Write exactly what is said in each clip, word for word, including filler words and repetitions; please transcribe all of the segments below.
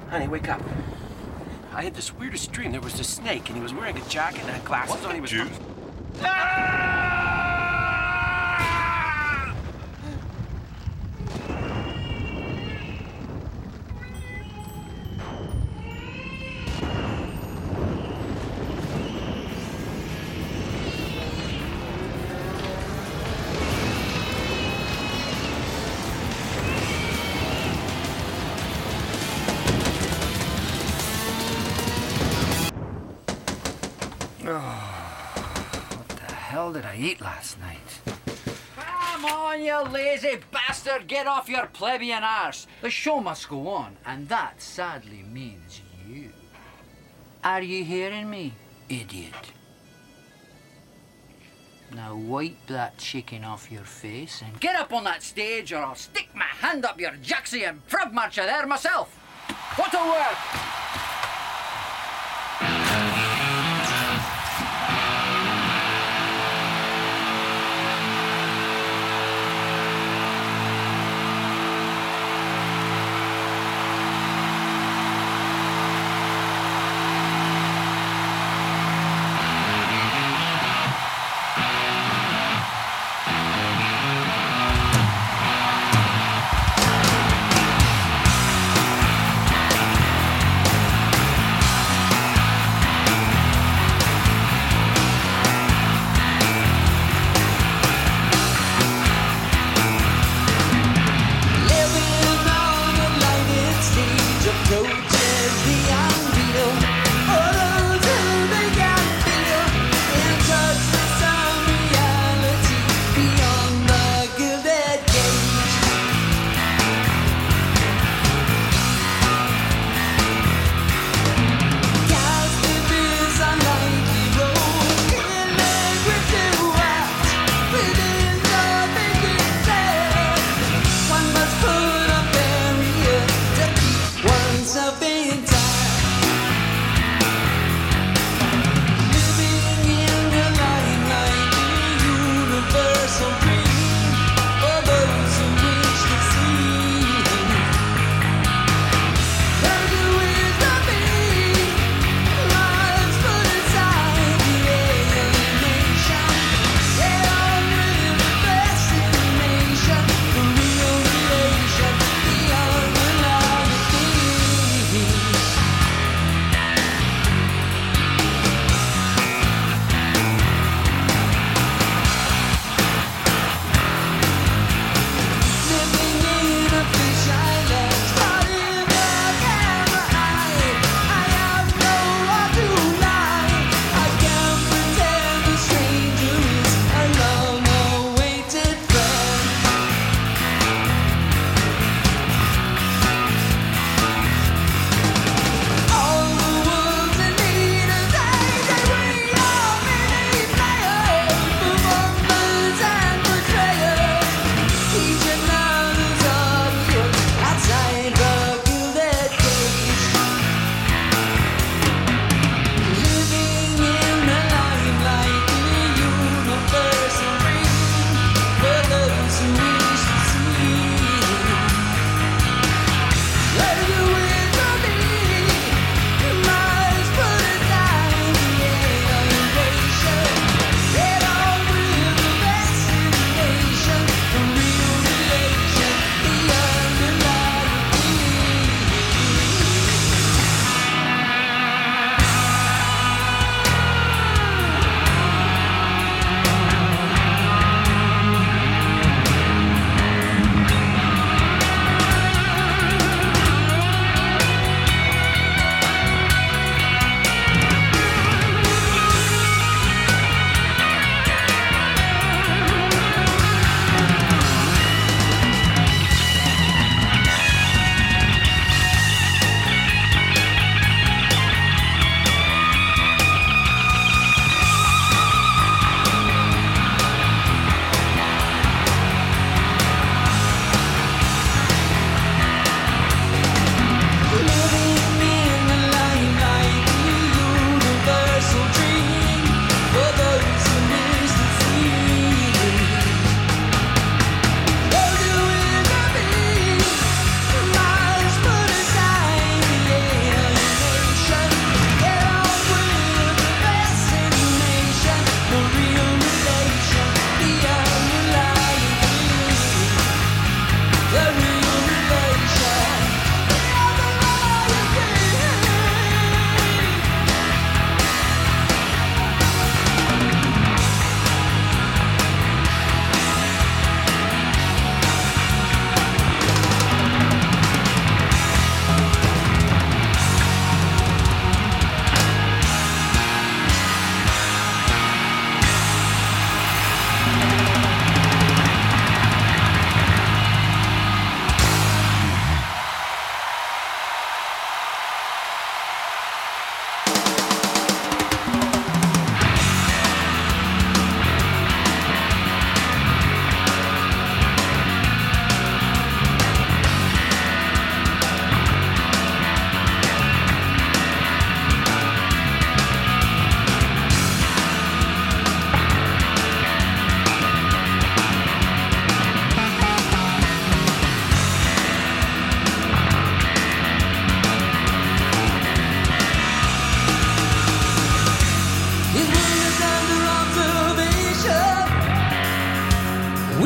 Honey, wake up. I had this weirdest dream. There was a snake, and he was wearing a jacket and had glasses What on. He was... Jews? What the hell did I eat last night? Come on, you lazy bastard! Get off your plebeian arse! The show must go on, and that sadly means you. Are you hearing me, idiot? Now wipe that chicken off your face and get up on that stage, or I'll stick my hand up your jacksie and frog march you there myself. What a work!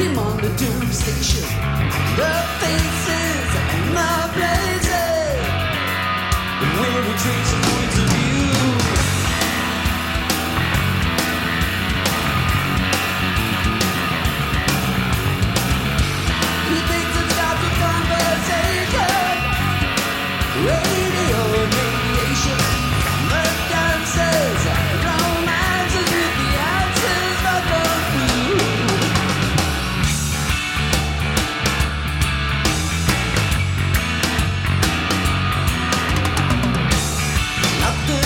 him on the tube station. The faces and the places, where we trace the points of view. He thinks it's got the conversation, radio and radiation, the dances, romances with the answers but the food. Nothing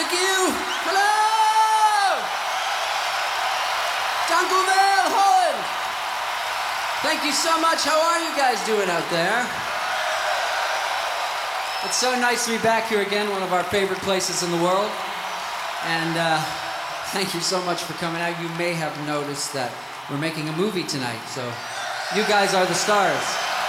Thank you. Hello. Dunkelville, Holland. Thank you so much. How are you guys doing out there? It's so nice to be back here again, one of our favorite places in the world. And uh, thank you so much for coming out. You may have noticed that we're making a movie tonight, so you guys are the stars.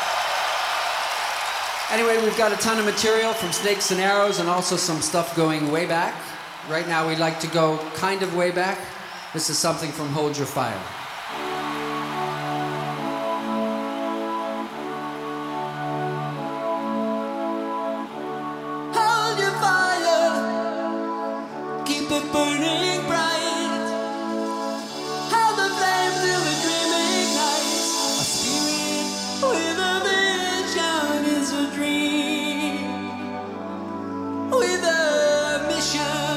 Anyway, we've got a ton of material from Snakes and Arrows and also some stuff going way back. Right now, we like to go kind of way back. This is something from Hold Your Fire. Hold your fire, keep it burning bright. Hold the flame till the dream ignites. A spirit with a vision is a dream, with a mission.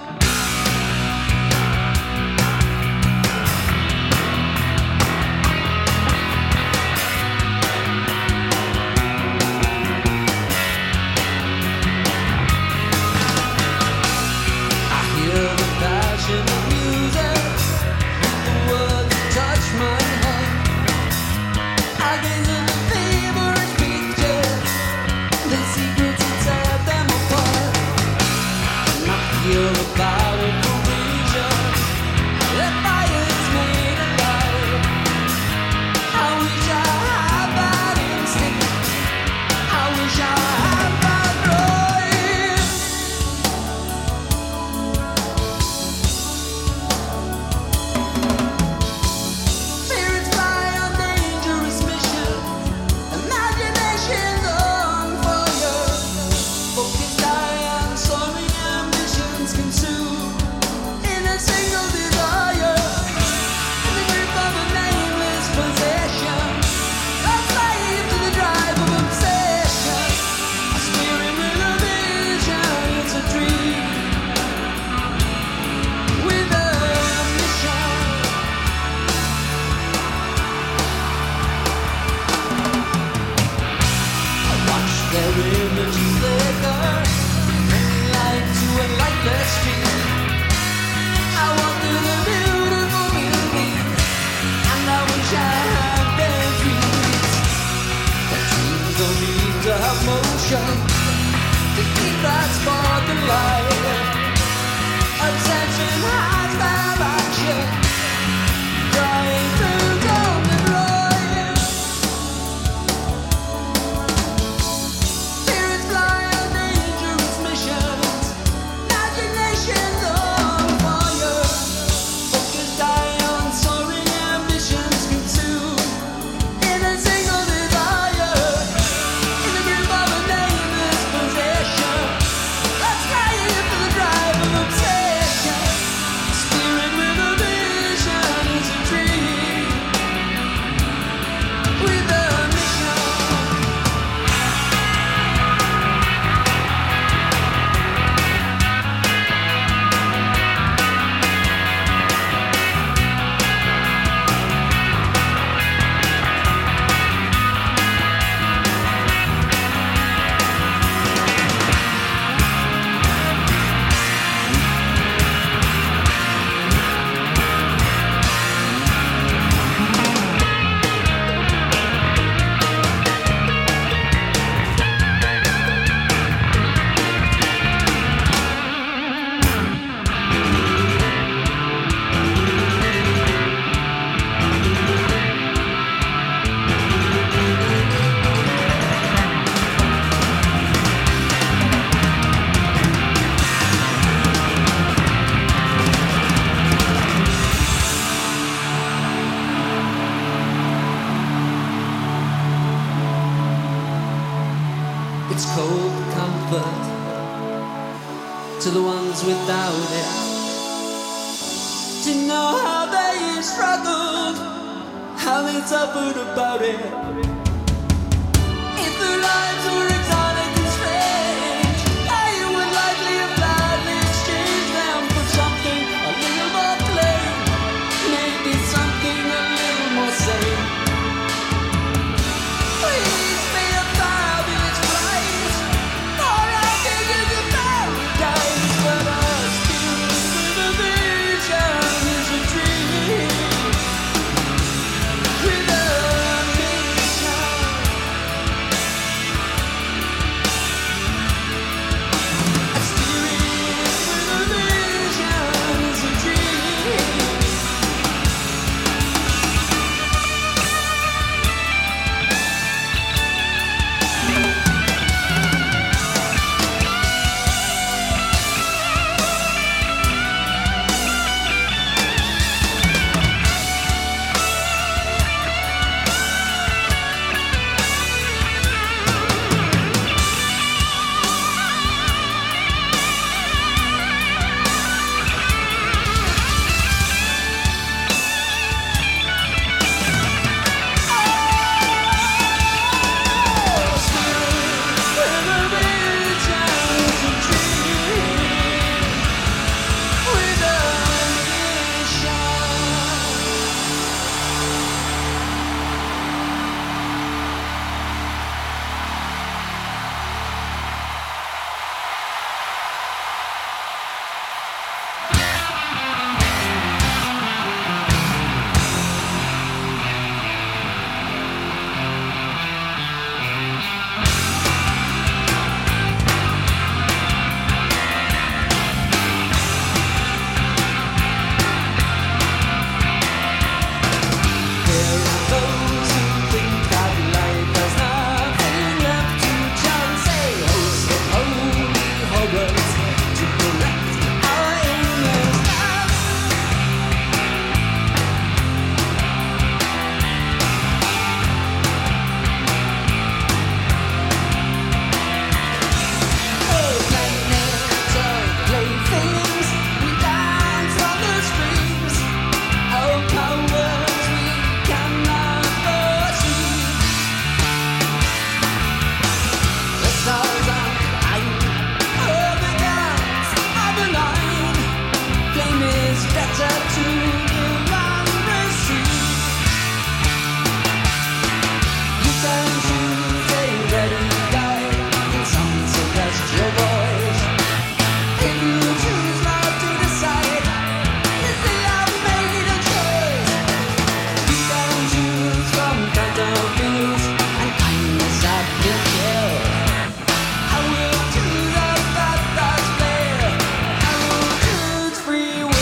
It's cold comfort to the ones without it, to know how they struggled, how they suffered about it. If their lives were exotic and strange, I would likely have gladly exchanged them for something a little more plain, maybe something a little more sane. Please pay a fabulous price for our ticket to paradise, but us better to give and receive. You can choose a ready guide in some celestial voice. If you choose not to decide, you still have made a choice. You can choose from phantom views and kindness that will kill. I will choose a path that's clear. I will choose free will.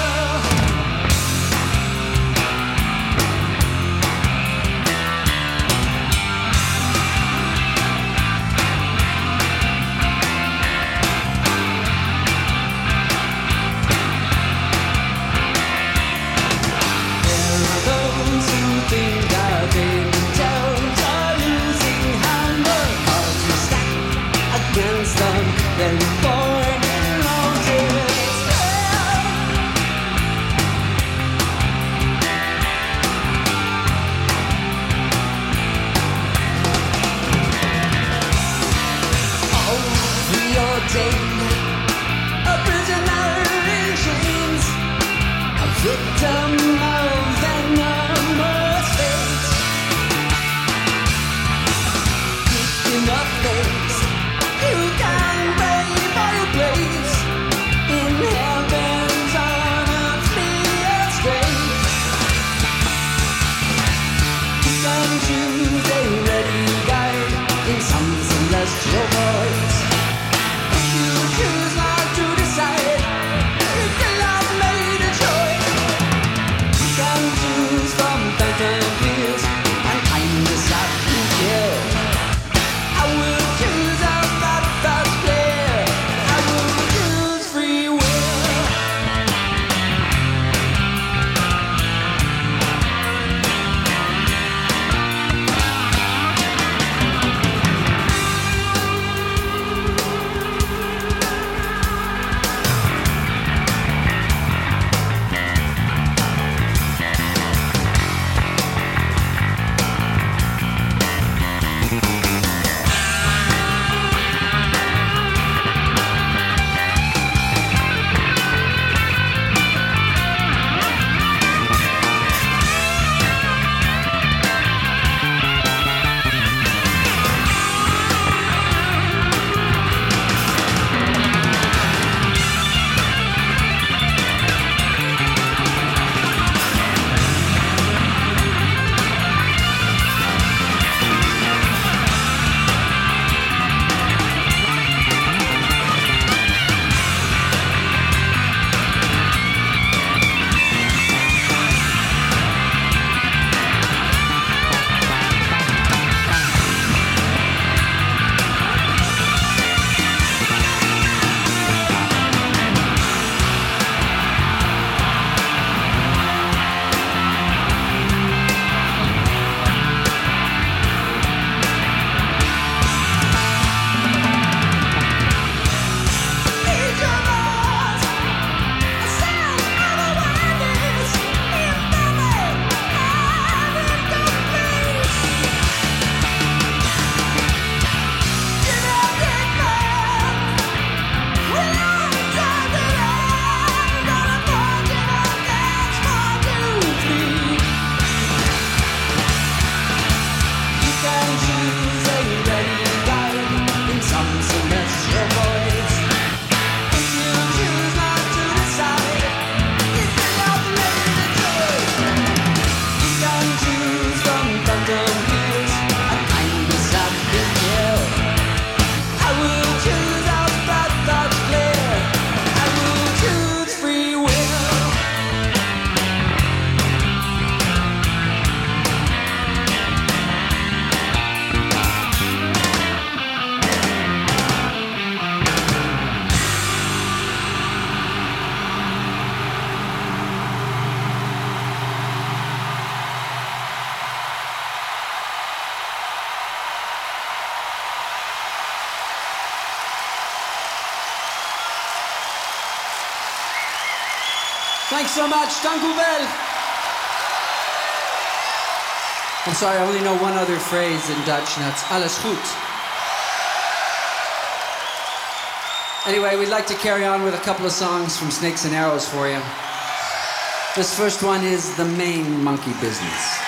There are those who think that they can tell are losing hand, but cards we stack against them, then born in ultimate spell. Oh, preordained, a prisoner in chains, a victim of venomous fate. Deep enough things you can pay for your place in heaven's unearthly estate. You can choose a ready guide in some celestial voice. If you choose not to decide, you still have made a choice. You can choose from phantom fears and kindness that can kill. I will choose a path that's clear. I will choose free will. Each of us, a sound of awareness, infinite and incomplete. Genetic man, without time to end, gonna forget our dance one, two, three. You can choose a ready guide in some celestial voice. If you choose not to decide, you still have made a choice. You can choose from phantom fears and kindness that will kill. I will choose a path that's clear. I will choose free will. Thanks so much, dank u wel. I'm sorry, I only know one other phrase in Dutch, and that's alles goed. Anyway, we'd like to carry on with a couple of songs from Snakes and Arrows for you. This first one is the main monkey business.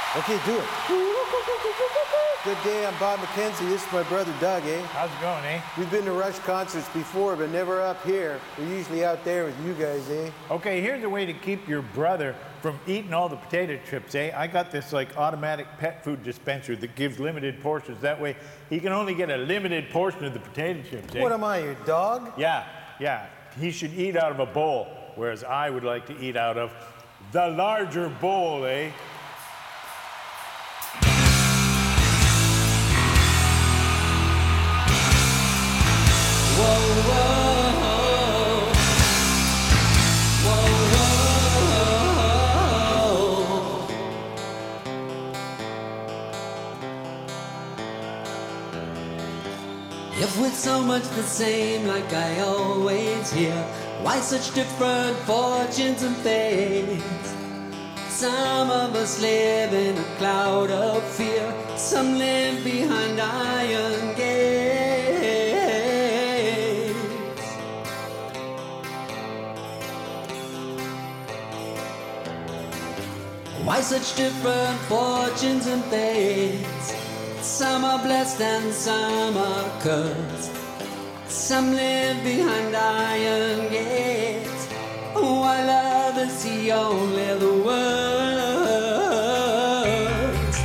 Okay, do it. Good day, I'm Bob McKenzie. This is my brother Doug, eh? How's it going, eh? We've been to Rush concerts before, but never up here. We're usually out there with you guys, eh? Okay, here's a way to keep your brother from eating all the potato chips, eh? I got this like automatic pet food dispenser that gives limited portions. That way he can only get a limited portion of the potato chips, eh? What am I, your dog? Yeah, yeah. He should eat out of a bowl, whereas I would like to eat out of the larger bowl, eh? Whoa, whoa, whoa, whoa. If we're so much the same, like I always hear, why such different fortunes and fates? Some of us live in a cloud of fear, some live behind iron gates. Why such different fortunes and fates? Some are blessed and some are cursed. Some live behind iron gates, while others see only the worst.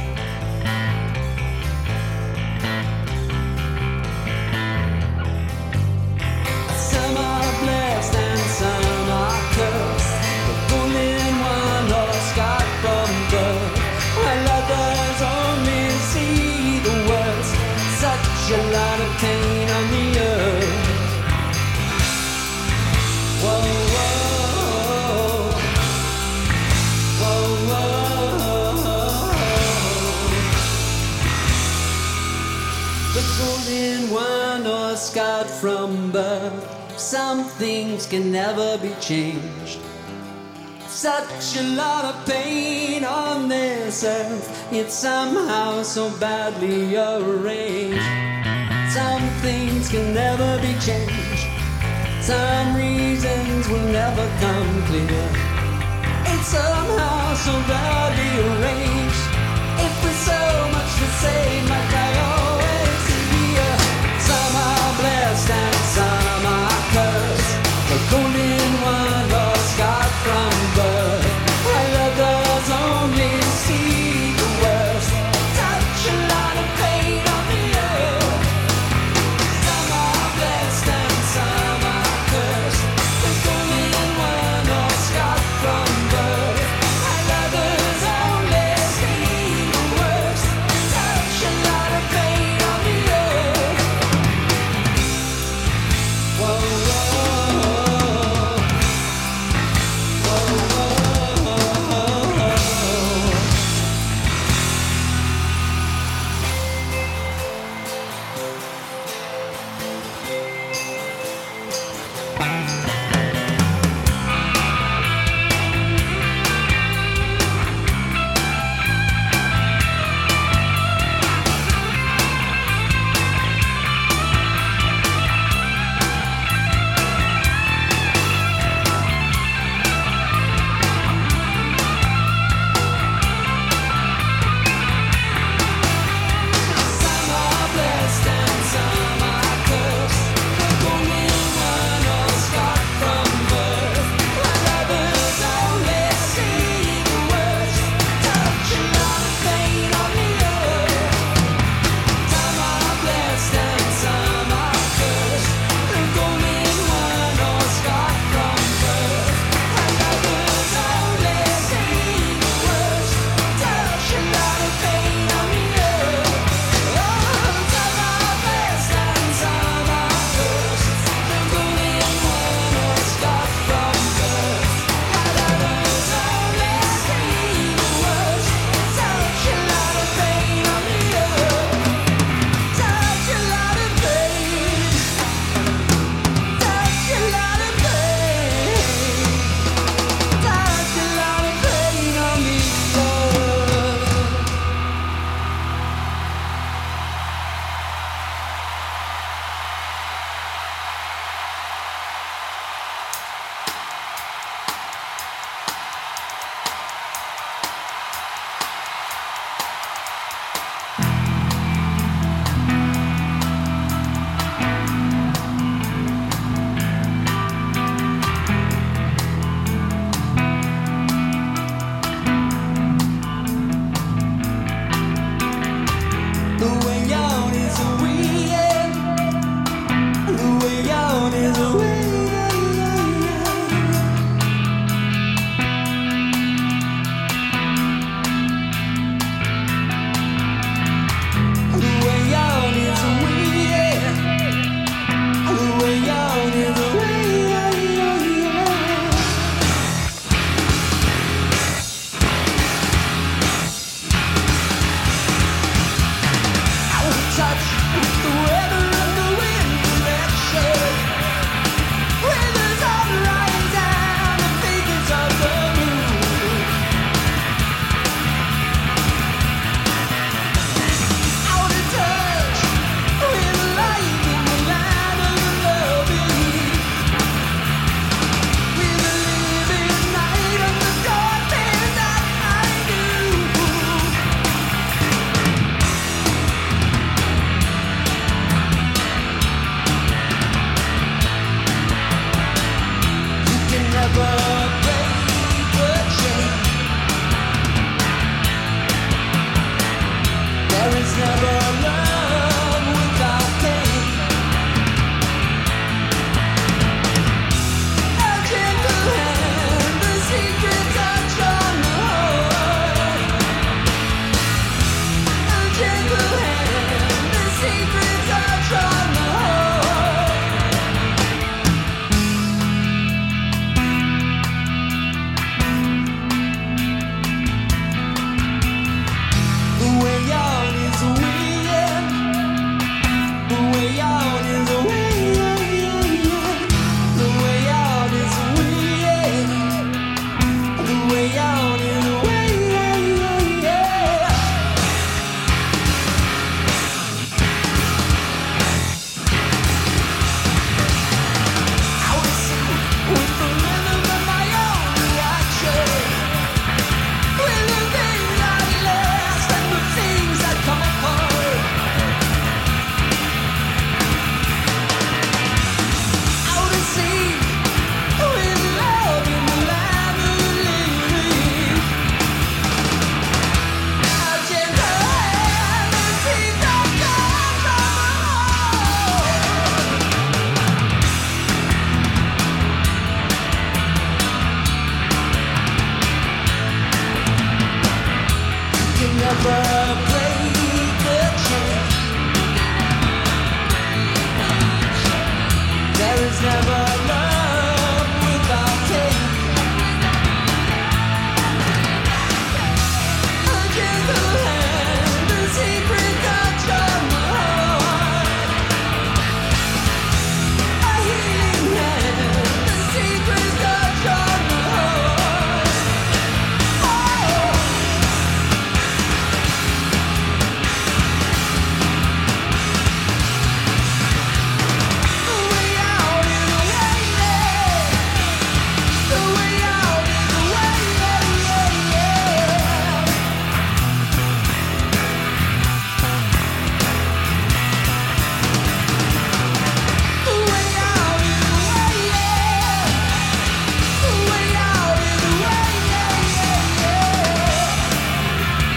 Some are blessed and some are cursed, the golden one or scarred from birth, while others only see the worst. Such a lot of pain on the earth. Whoa, whoa, whoa, whoa. The golden one or scarred from birth, some things can never be changed. Such a lot of pain on this earth, yet somehow so badly arranged. Some things can never be changed, some reasons will never come clear. It's somehow so badly arranged. If we're so much the same, like I always hear, some are blessed and some are cursed. The golden one or scarred from birth, while others only see the worst. Such a lot of pain on the earth. Some are blessed and some are cursed. The golden one or scarred from birth, while never break the chain. There is never love without pain. A gentle hand, a secret touch on the heart. A healing hand, a secret touch on the heart. Oh. The way out is the way, yeah. The way out is the way, yeah, yeah, yeah. The way out is the way, yeah. The way out is the way, yeah, yeah, yeah.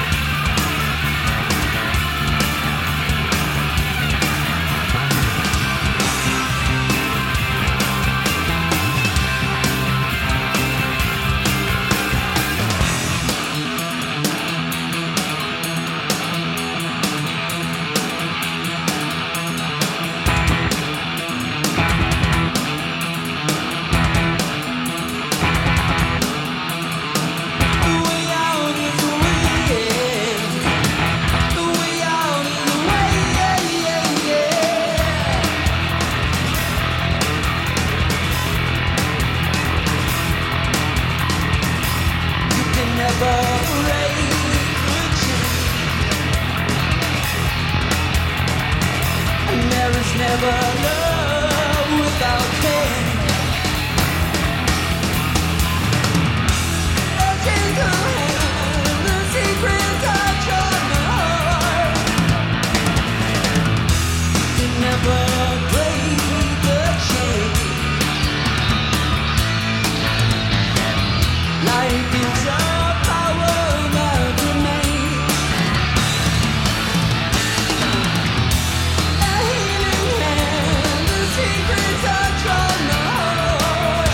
The way out is the way, yeah. The way out is the way, yeah, yeah, yeah. You can never break the chain, and there is never love without pain. A gentle hand, a secret touch on the heart. You never break the chain. Life is a power that remains. A healing hand, a secret touch on the heart.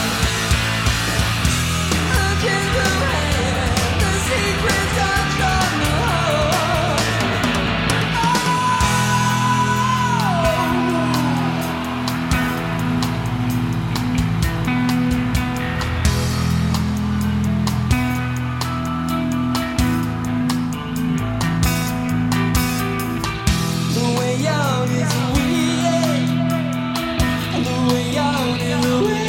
A gentle hand, a secret touch on the heart. The way out is the way, yeah. The way out is the way,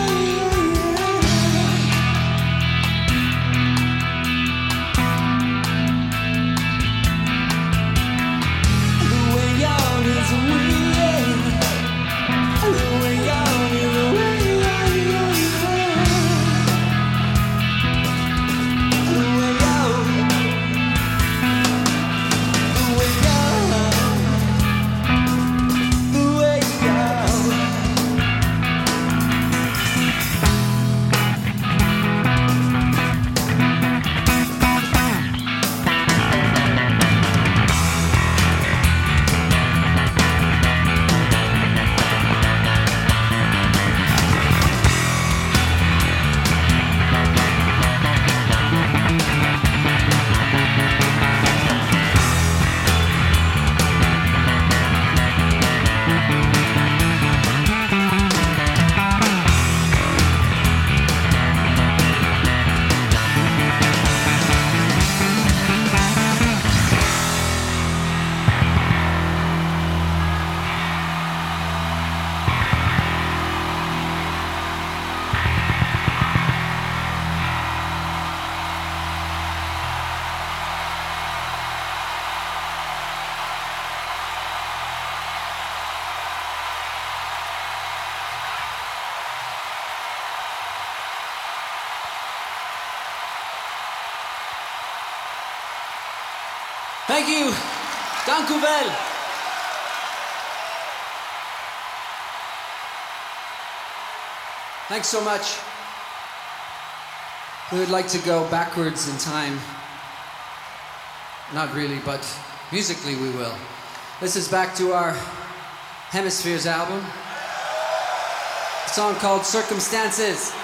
the way out is the way, yeah. The way out is the way, the way out, the way out. The way out. Thank you. Dank u wel. Thanks so much. We would like to go backwards in time. Not really, but musically we will. This is back to our Hemispheres album. A song called Circumstances.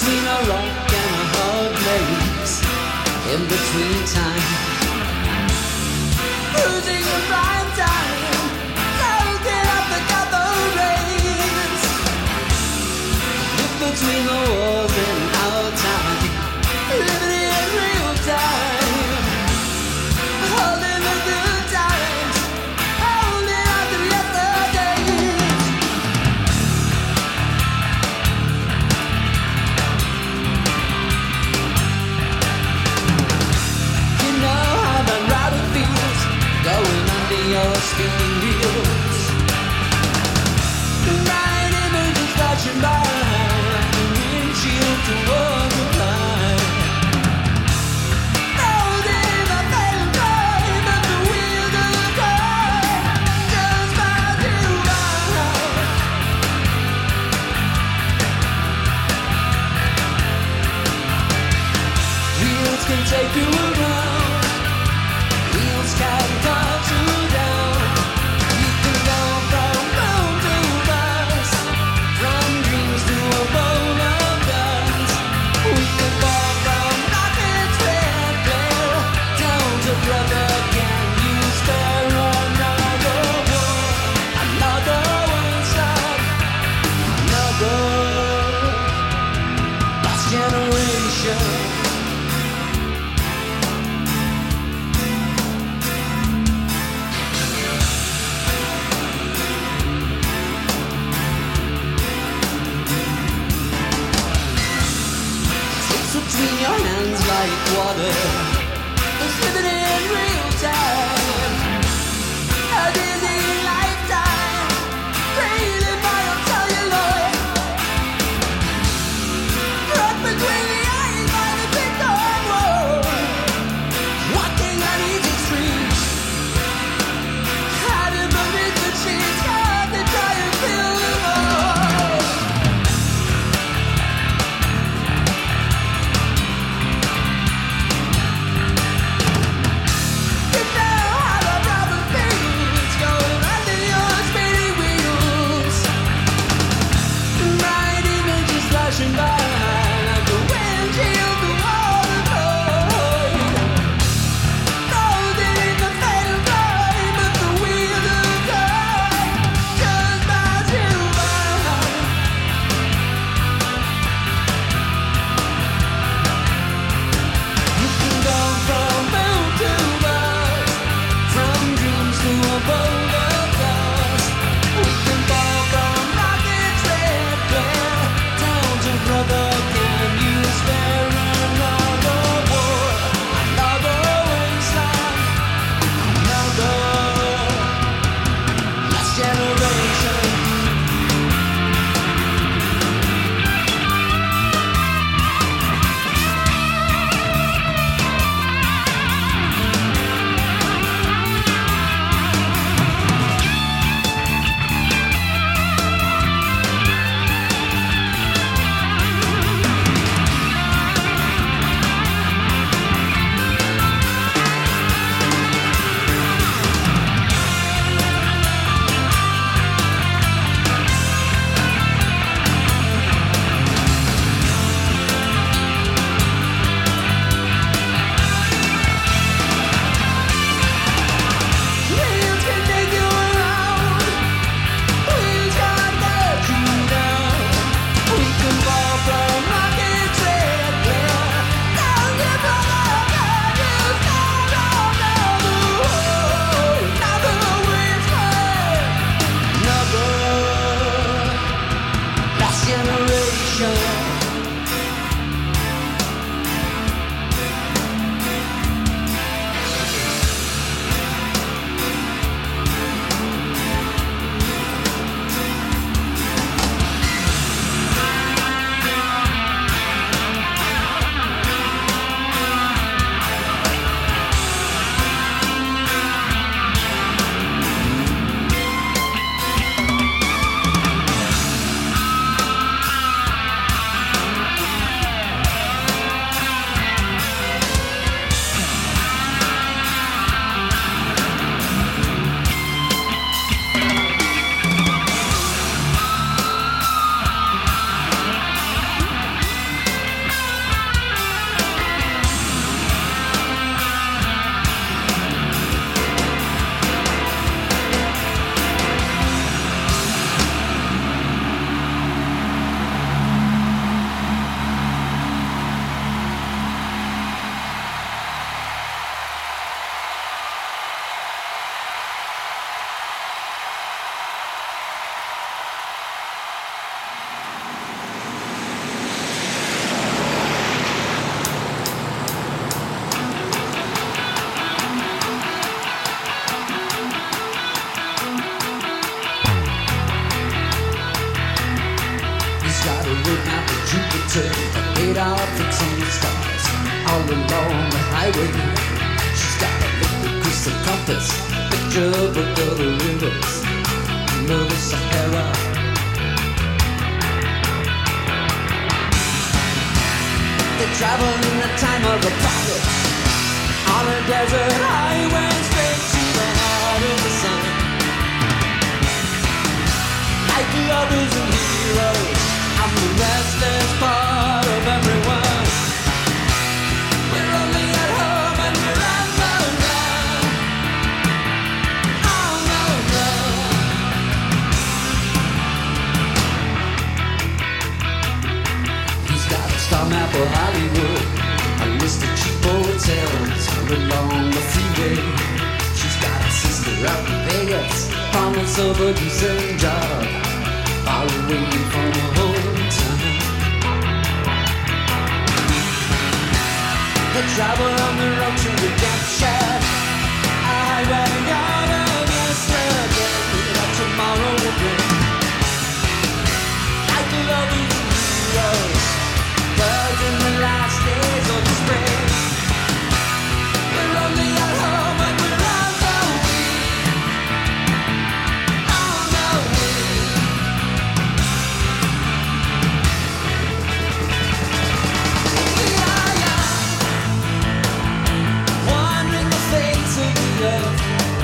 between a rock and a hard place, in between time, cruising in prime time, soaking up the cathode rays, look between the walls in our time, living in real time, holding the good times, holding on to yesterdays. You know how that ride feels, going under your steering wheels. Nine images flashing by, like the windshield towards the blind. Holding the fatal time at the wheel of the car, just pass you by. Wheels can take you around, wheels can cut you down. You can go from home to bus, from dreams to a bowl of dust. We can fall from rocket's red glare down to brother, can you spare another war? Another one stop, another lost generation. Between your hands like water, it's living in real time. A dizzy lifetime, crazy by a celluloid. Caught between the eyes by the big dog road. Walking on easy streets, hiding beneath the sheets, hard to try and fill the void. You know radar fixing the stars all along the highway. She's got a liquid crystal compass, picture book of the rivers under the Sahara. They travel in the time of the prophets on a desert highway straight to the heart of the sun. Like lovers and heroes, I'm the restless part of everyone. We're only at home and we're on the run. On the run. He's got a star map of Hollywood, a list of cheap hotels all along the freeway. She's got a sister out in Vegas, promise of a decent job, all waiting for the whole time. They travel on the road to redemption, a highway out of yesterday that tomorrow will bring. Like lovers and heroes, birds in the last days of the spring. We're only at home and we're on the wing. On the wing. We are young, wandering the face of the earth.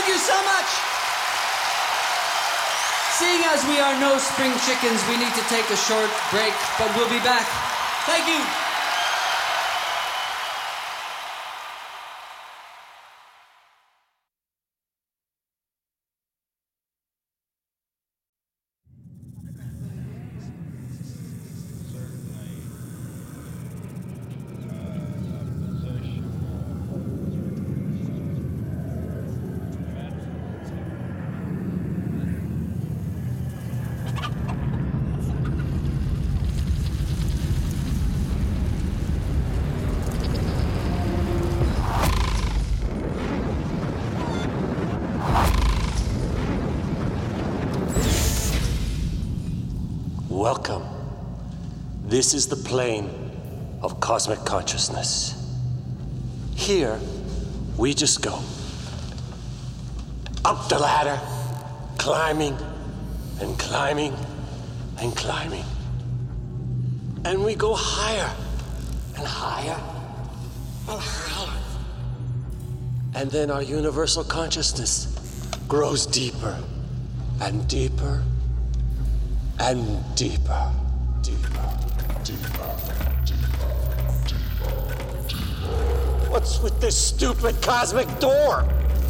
Thank you so much. Seeing as we are no spring chickens, we need to take a short break, but we'll be back. Thank you. Welcome. This is the plane of cosmic consciousness. Here, we just go. Up the ladder, climbing and climbing and climbing. And we go higher and higher and higher. And then our universal consciousness grows deeper and deeper and deeper, deeper, deeper, deeper, deeper, deeper. What's with this stupid cosmic door?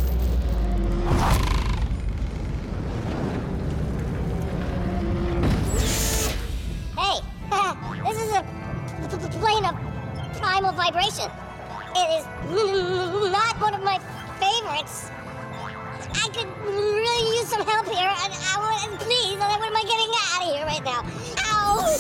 Hey, this is a p- p- plane of primal vibration. It is n- not one of my favorites. I could really use some help here, and I want, please, what am I getting out of here right now? Ow!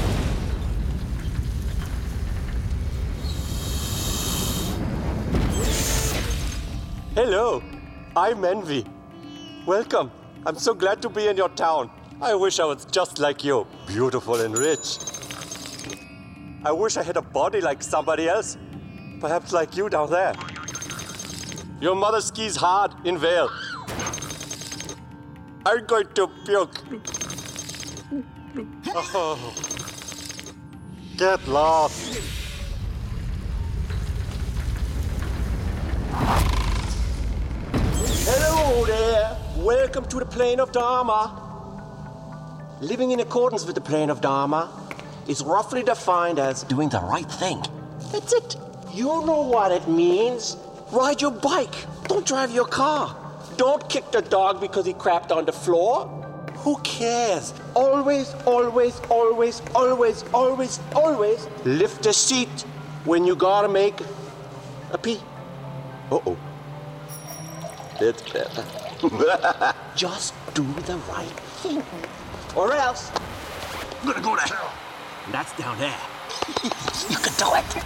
Hello, I'm Envy. Welcome. I'm so glad to be in your town. I wish I was just like you, beautiful and rich. I wish I had a body like somebody else, perhaps like you down there. Your mother skis hard in Vale. I'm going to puke. Oh. Get lost. Hello there. Welcome to the plane of Dharma. Living in accordance with the plane of Dharma is roughly defined as doing the right thing. That's it. You know what it means. Ride your bike. Don't drive your car. Don't kick the dog because he crapped on the floor. Who cares? Always, always, always, always, always, always lift the seat when you gotta make a pee. Uh-oh. It's better. Just do the right thing. Or else, I'm gonna go to hell. And that's down there. You can do it.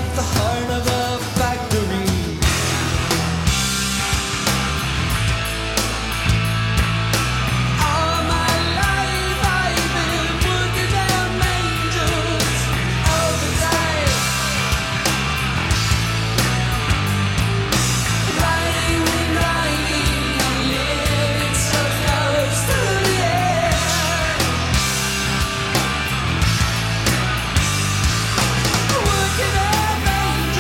at the heart of a factory. All my life I've been working down angels all the time. Writing and writing and living so close to the edge. Working at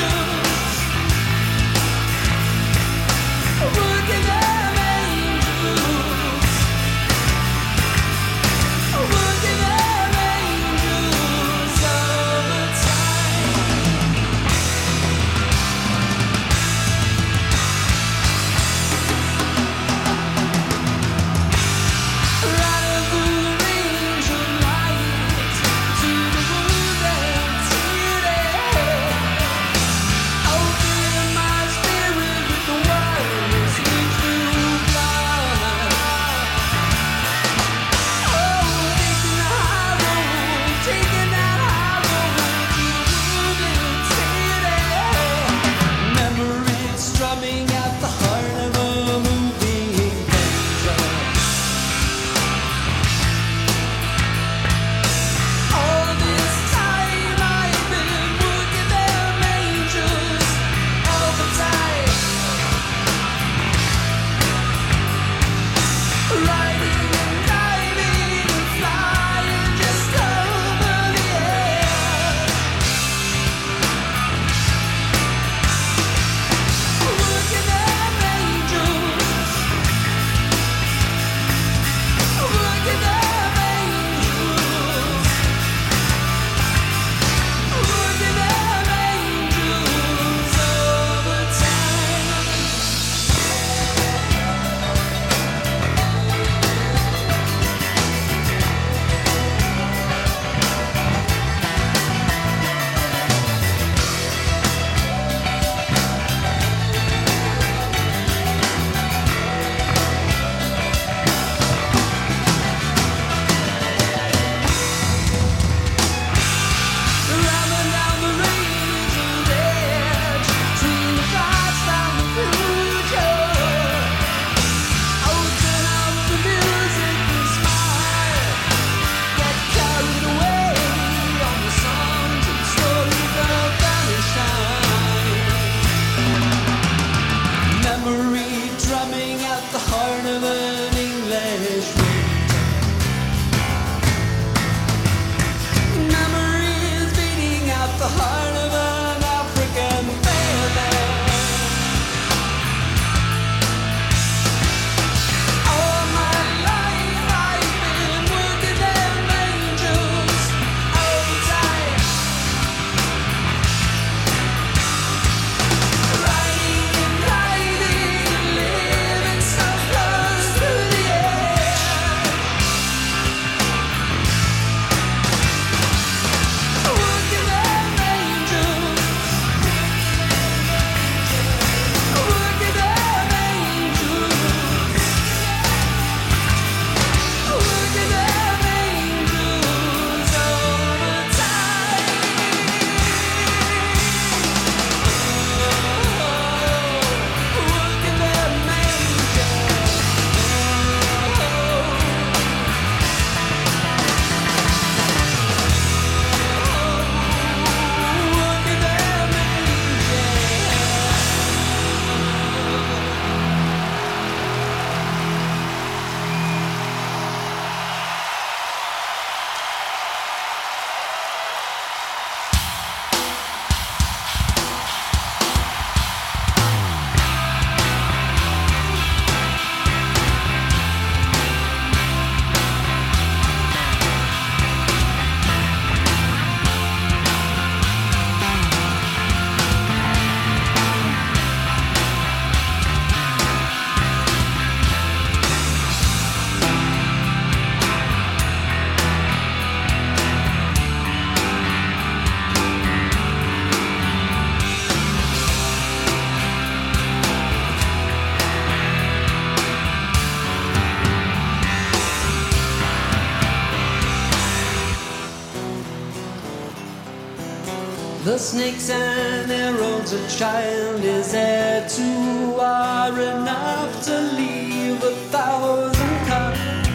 snakes and arrows a child is heir to are enough to leave a thousand cuts.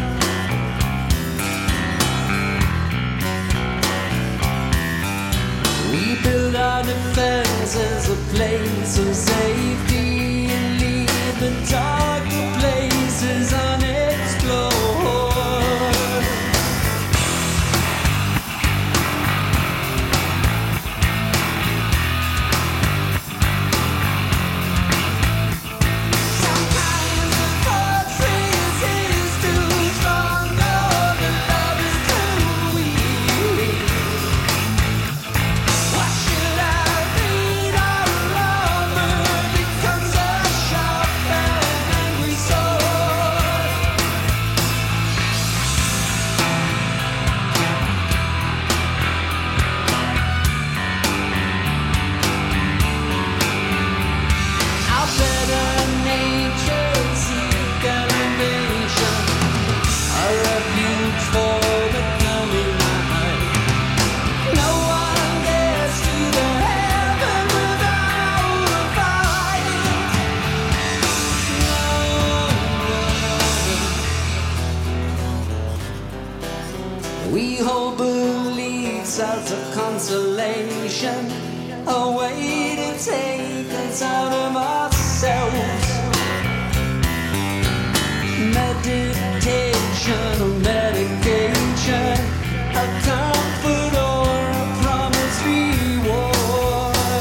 We build our defenses a place of safety and leave the darker places unexplored. Sometimes the fortress is too strong, or the love is too weak. Why should I read our armor becomes a sharp and angry sword? Our better nature seek elevation, a refuge for the coming night. No one gets to the heaven without a fight. No. We hold beliefs as a consolation, a way to take us out of ourselves. Meditation or medication, a comfort or a promised reward.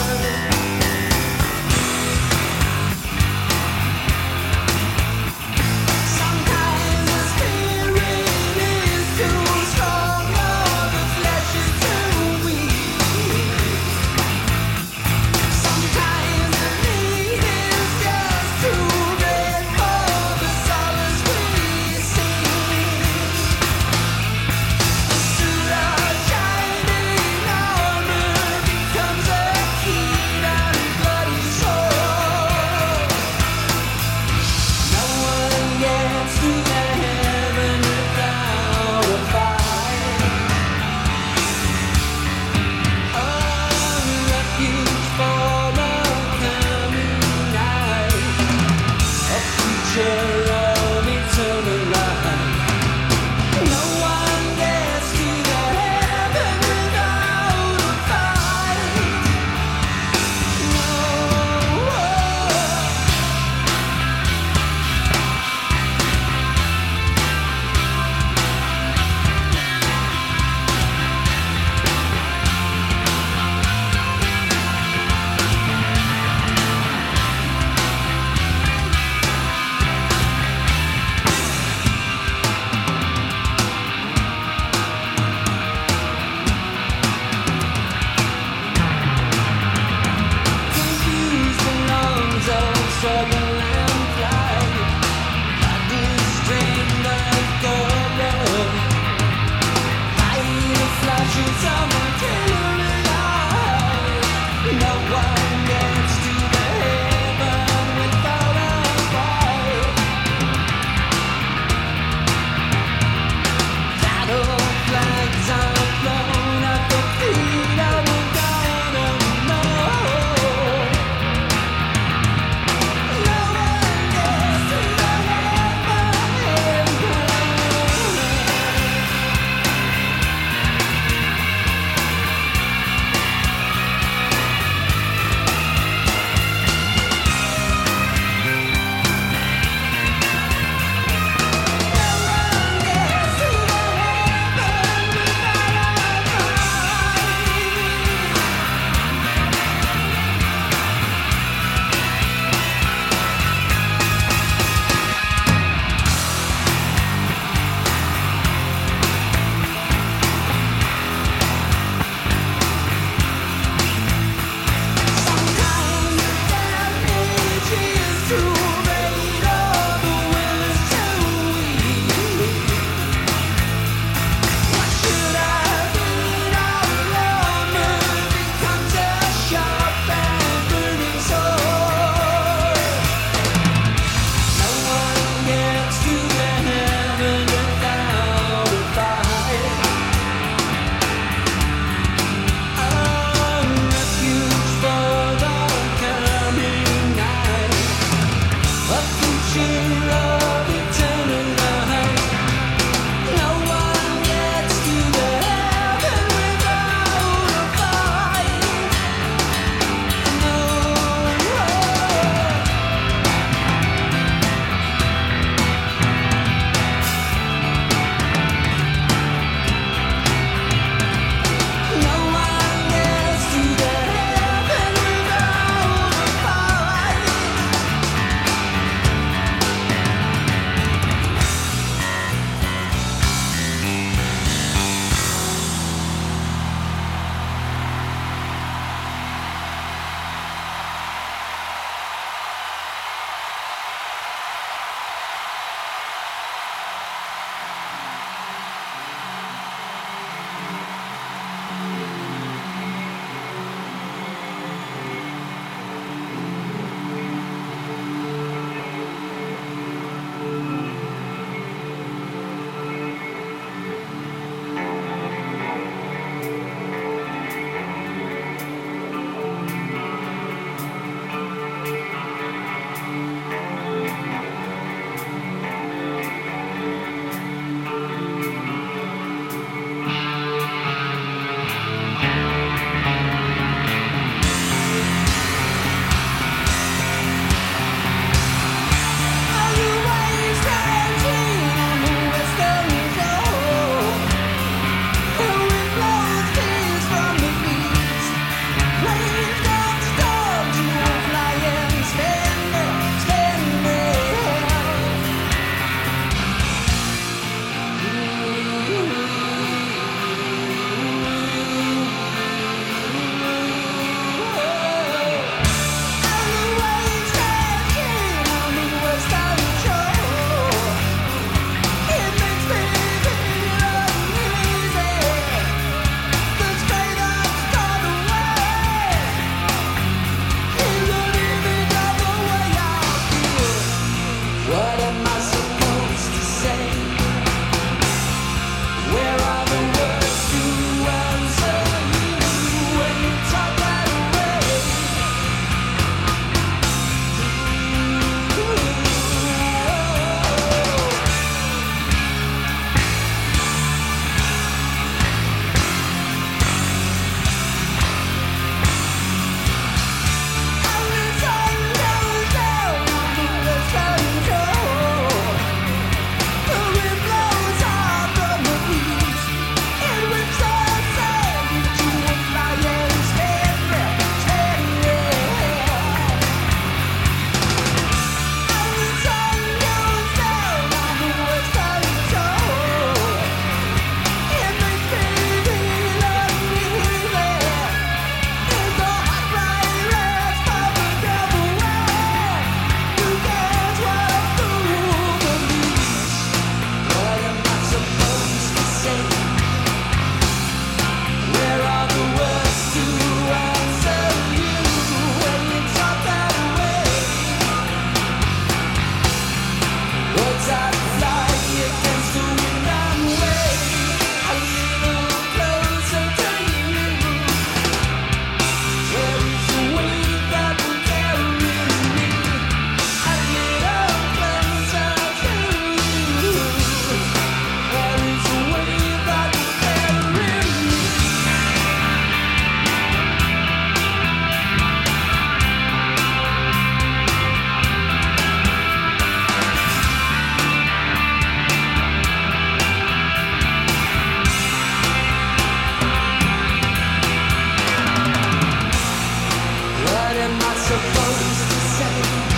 Sometimes the spirit is too strong, or the flesh is too weak. Sometimes the need is just too great for the solace we seek. The suit of shining armor becomes a keen and bloody sword. No one gets to the heaven without a fight. A refuge for the coming night, a future of eternal life. No one gets to the heaven without a fight. No. Confused the lungs of struggle and flight, bodies drained of color, light flashes of artillery light. No one gets to the heaven without a fight. Battle flags are flown at the feet of the God of no. No one gets to the heaven. supposed to say?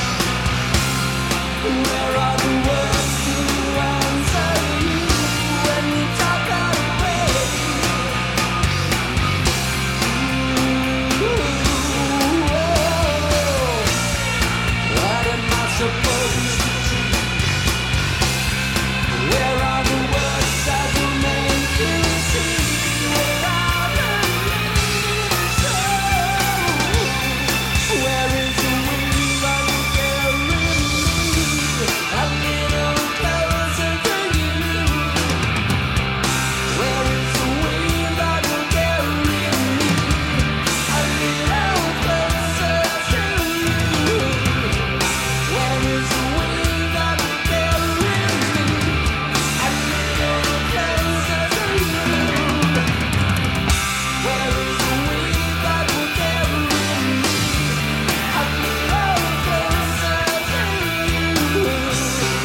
Where are the words to answer you when you talk our way? Ooh, oh, what am I supposed to do? Where are the words that will make you see? Where are the leaves? Oh, where is the wind that will carry me a little closer to you? Where is the wind that will carry me a little closer to you? Where is the wind that will carry me a little closer to you? Where is the wind that will carry me a little closer to you?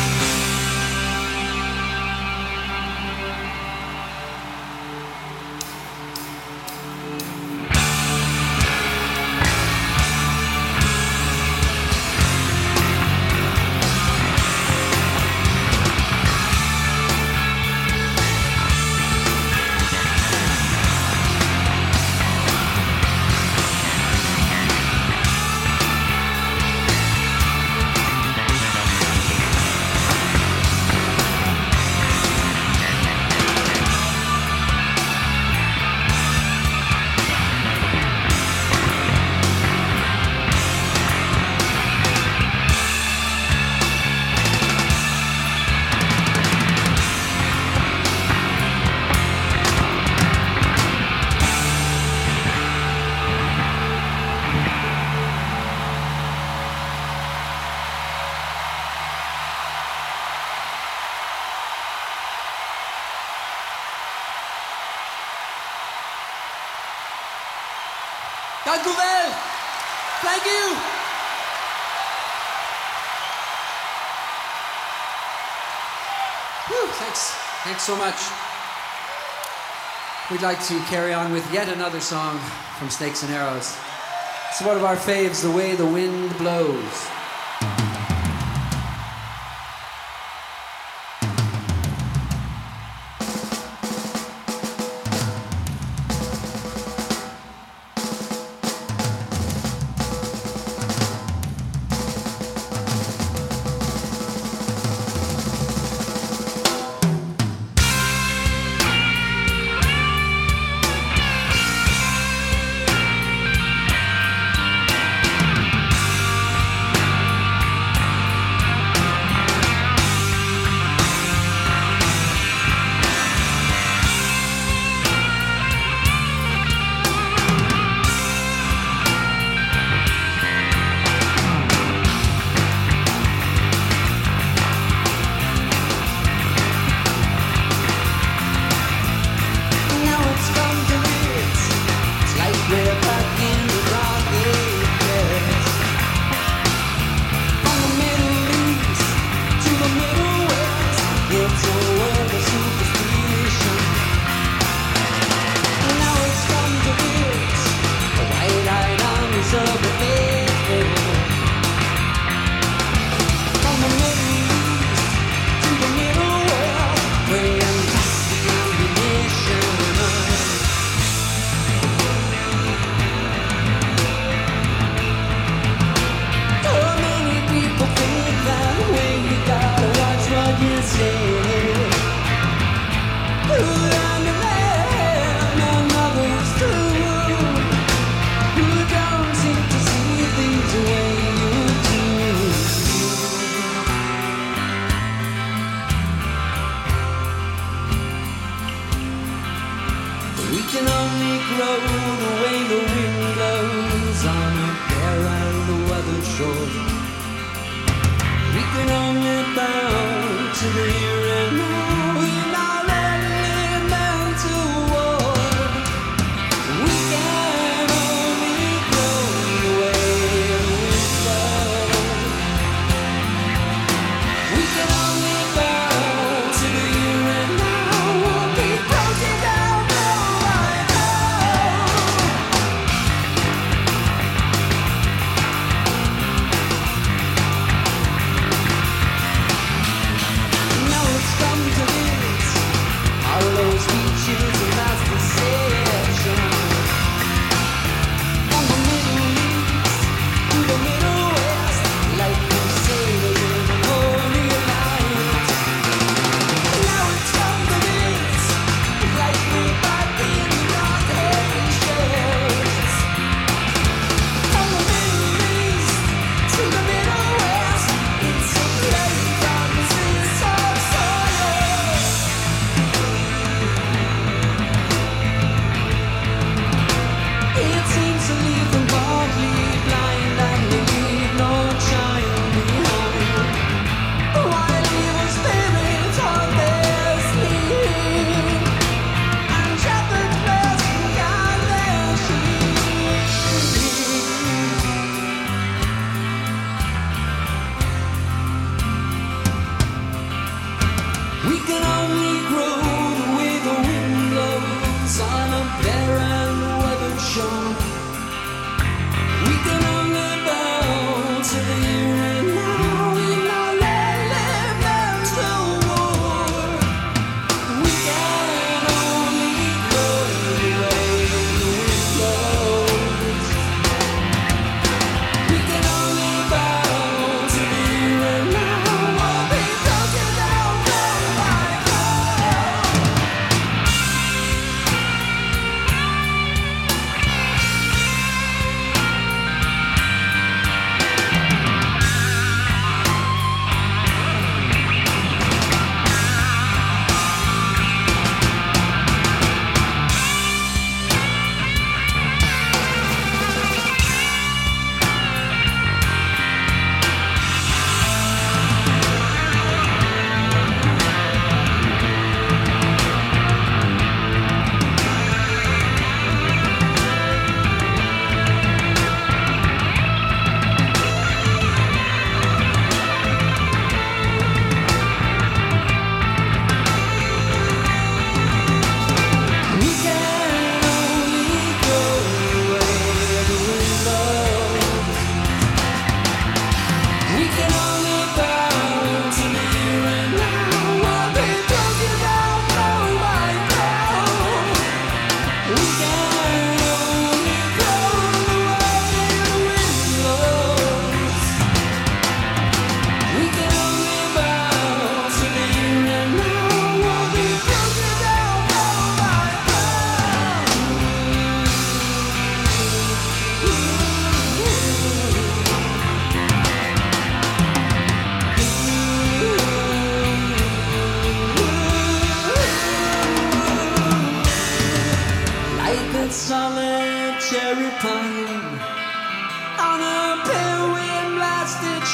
Dank u wel. Thank you. Whew, thanks. Thanks so much. We'd like to carry on with yet another song from Snakes and Arrows. It's one of our faves, The Way the Wind Blows.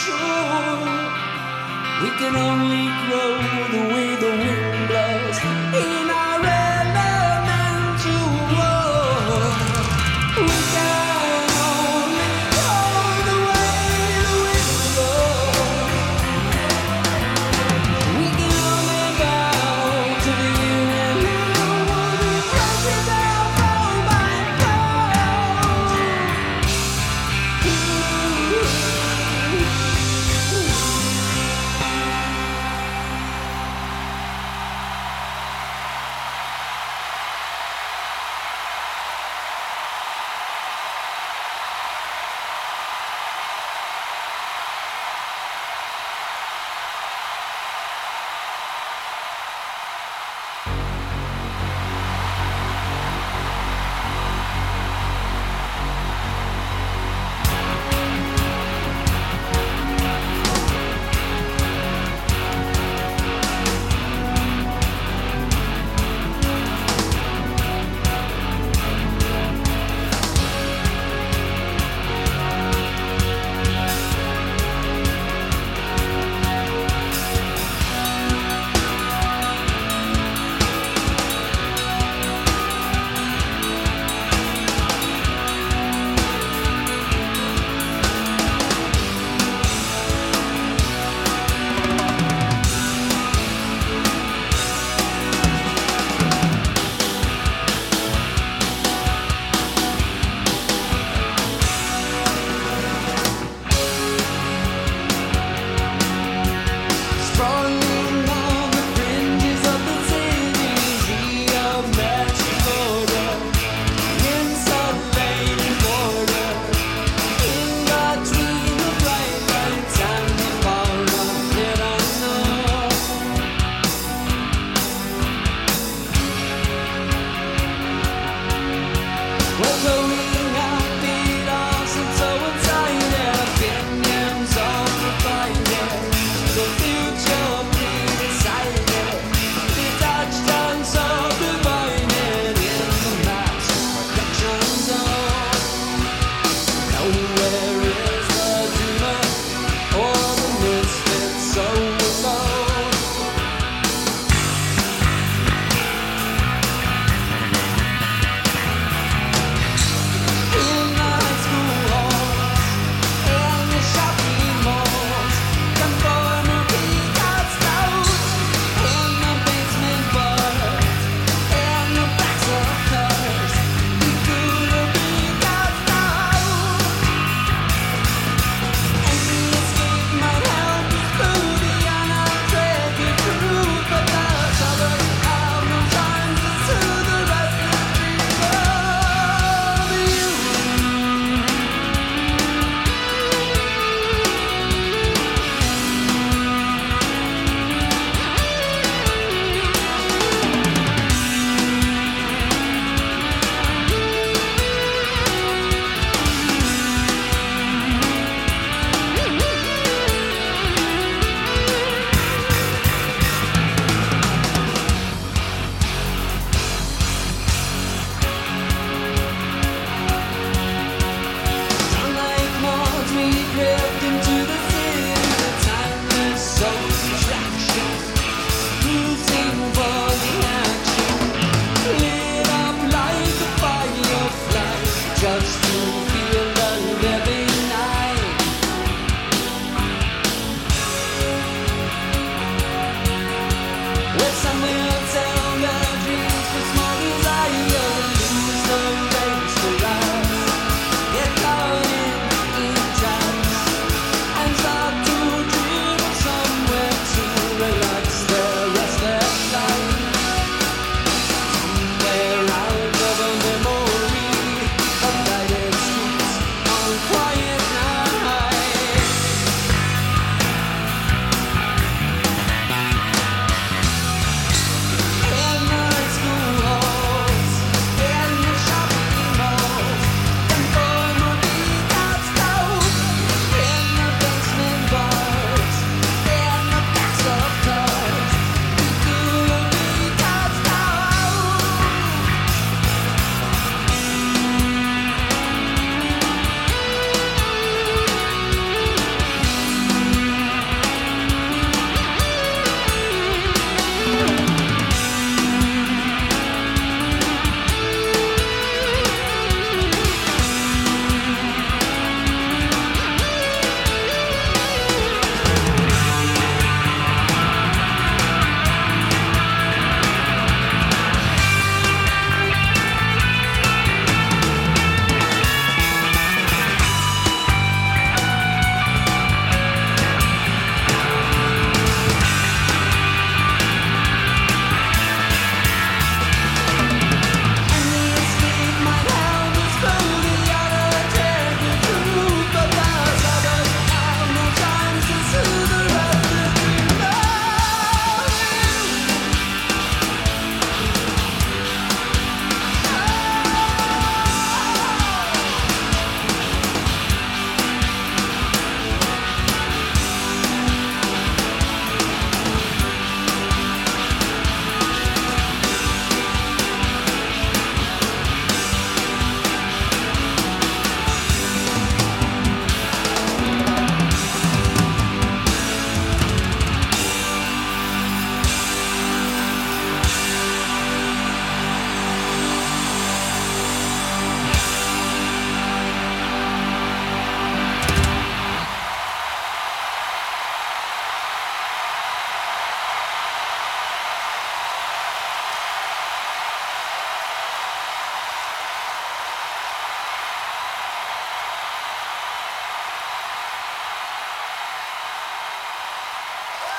sure. We can only grow the way the wind blows in our elemental world. We can only go the way the wind blows. We can only bow to the union now. We break it down bone by bone.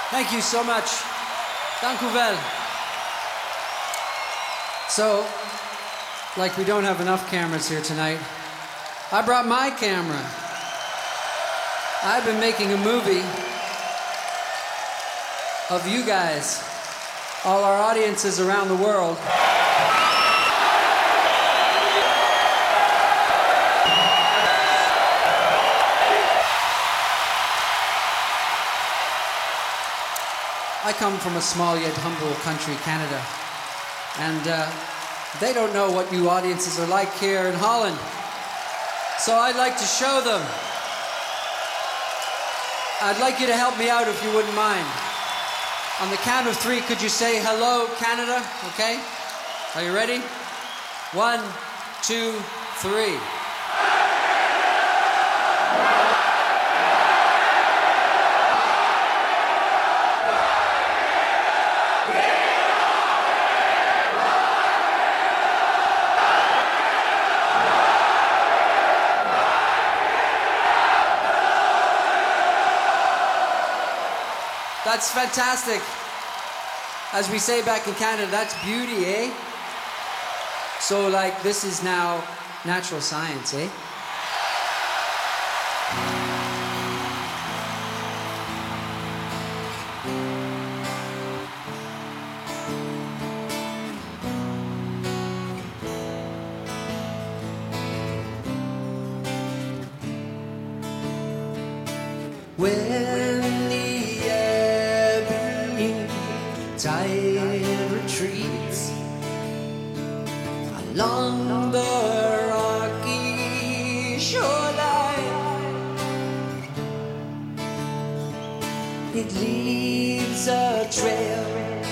Thank you so much. Dank u wel. So, like we don't have enough cameras here tonight, I brought my camera. I've been making a movie of you guys, all our audiences around the world. I come from a small yet humble country, Canada, and uh, they don't know what you audiences are like here in Holland. So I'd like to show them. I'd like you to help me out if you wouldn't mind. On the count of three, could you say hello, Canada? Okay? Are you ready? One, two, three. That's fantastic. As we say back in Canada, that's beauty, eh? So, like, this is now natural science, eh? When the ebony tide retreats along the rocky shoreline, it leaves a trail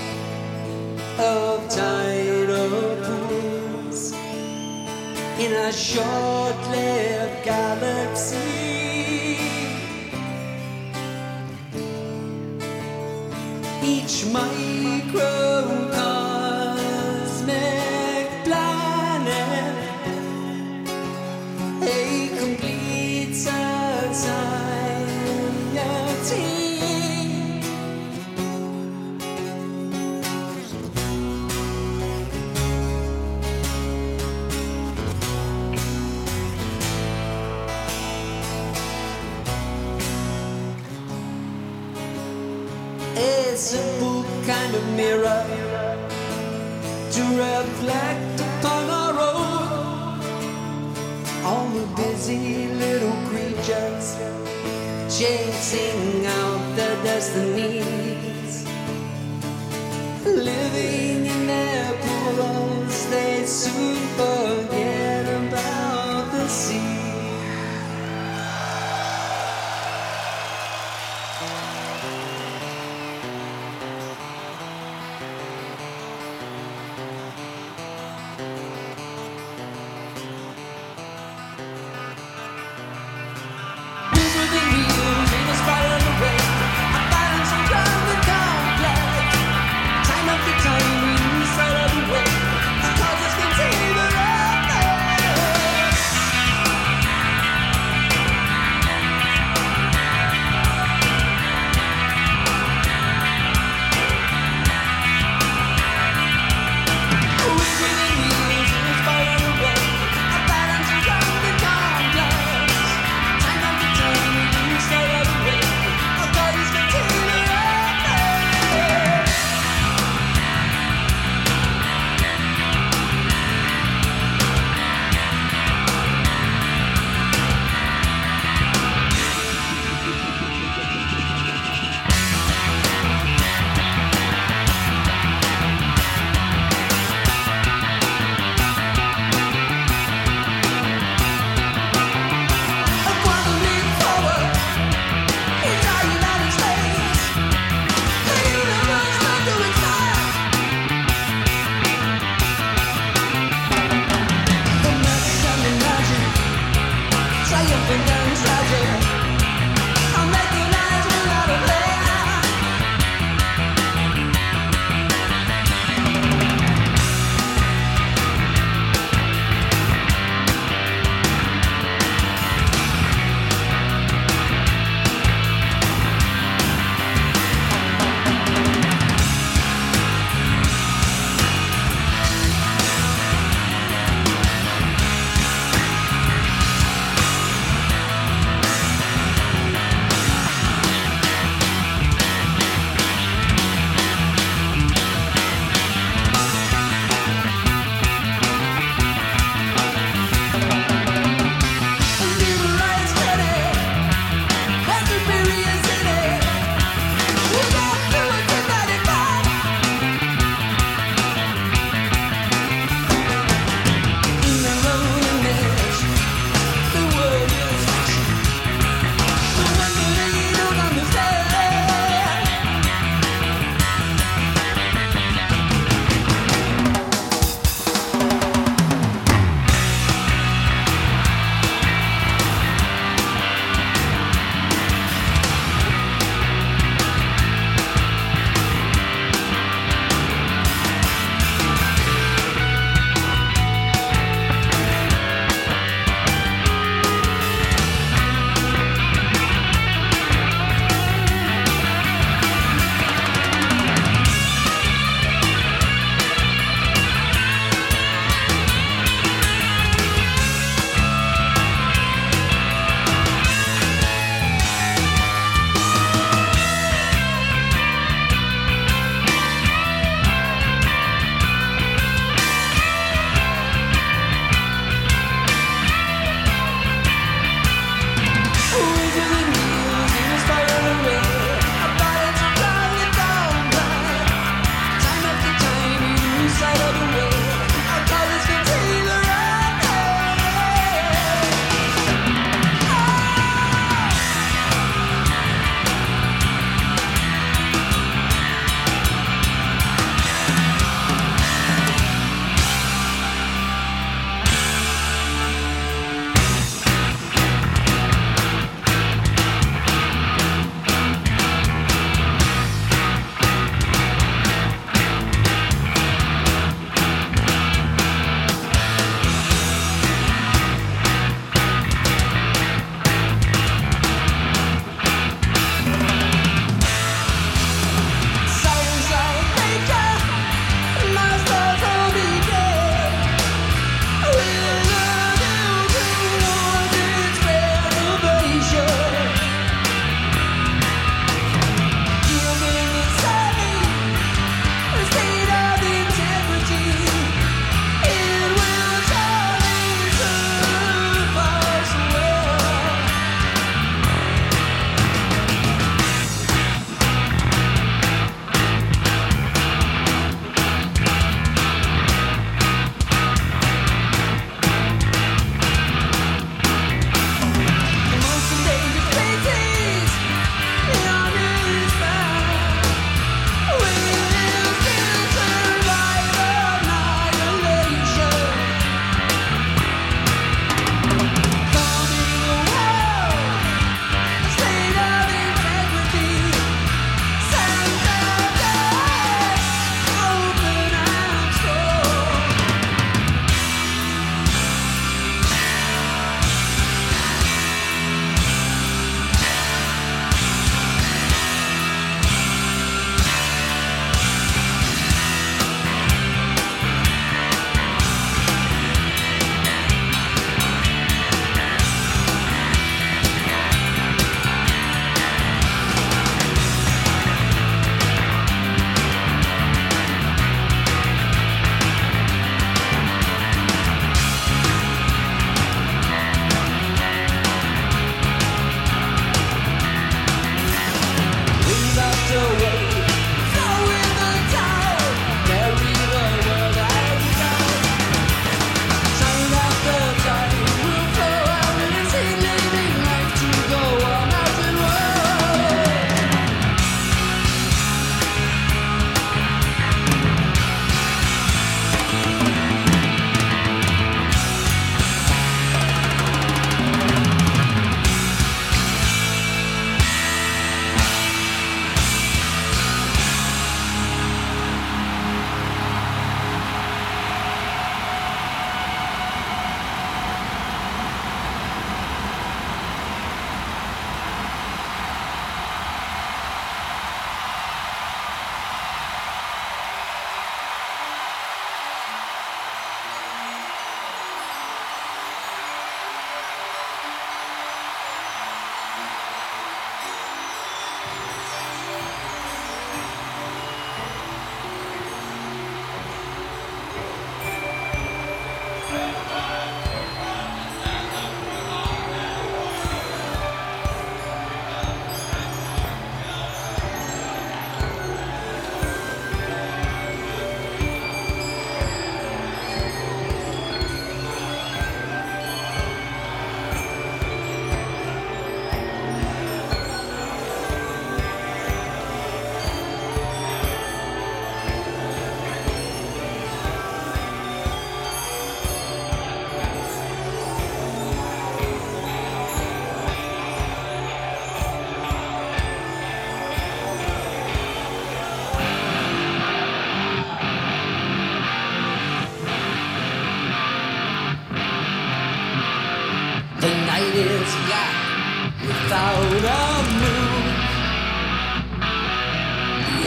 of tidal pools in a short-lived galaxy. Each microcosmic planet, a complete society. It's a book kind of mirror to reflect upon our road. All the busy little creatures chasing out their destinies, living in their pools, they soon forget about the sea. Time after time we lose sight of the way, cause it's been taken away.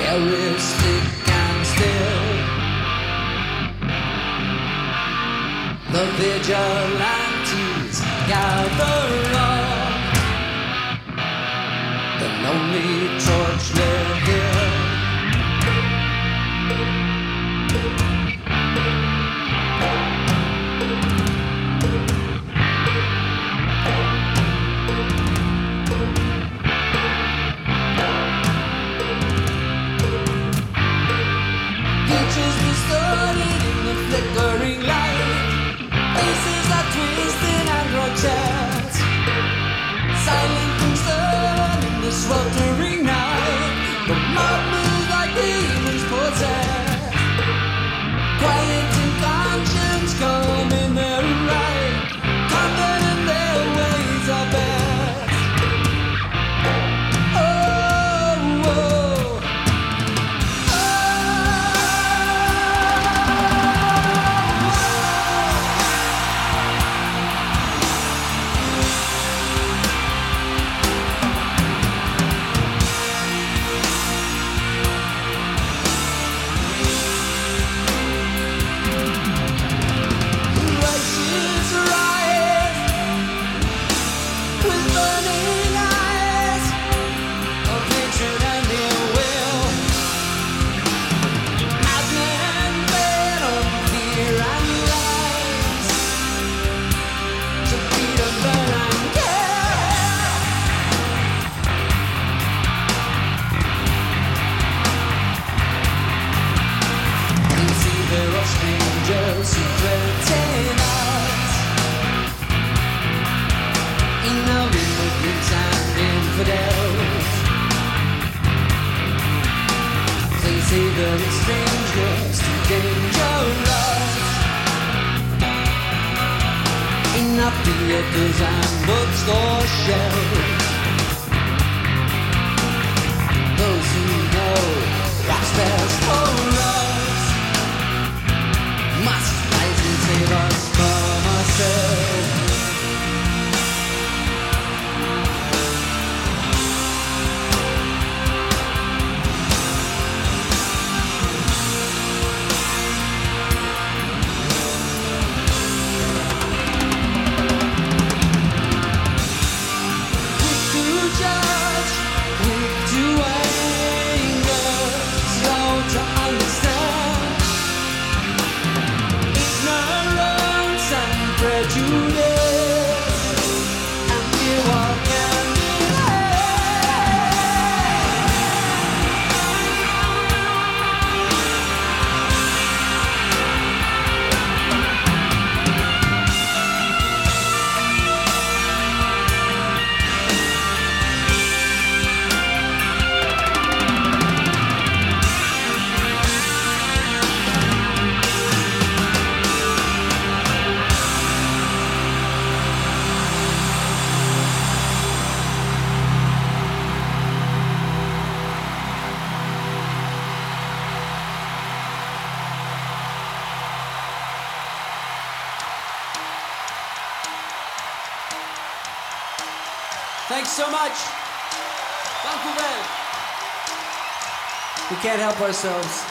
air is thick and still. The vigilantes gather round. The lonely torch lit hill. Pictures distorted in the flickering light. Faces are twisted and grotesque. Silent concern in the sweltering night. The mob moves like demons possessed. Quiet and conscience come in their right. Confident their ways are best. Oh, oh. Righteous riot with burning eyes of hatred and ill will. Madmen fed on fear and lies to feed and burn and kill. You see there are strangers who threaten us, immigrants and infidels. They say there is strangers too dangerous. Enough theaters and bookstore shelves. Those who know what's best for us must rise and save us from ourselves. Quick to judge, quick to anger, slow to understand. Ignorance and prejudice, and we walk hand in Thanks so much. Dank u wel. We can't help ourselves.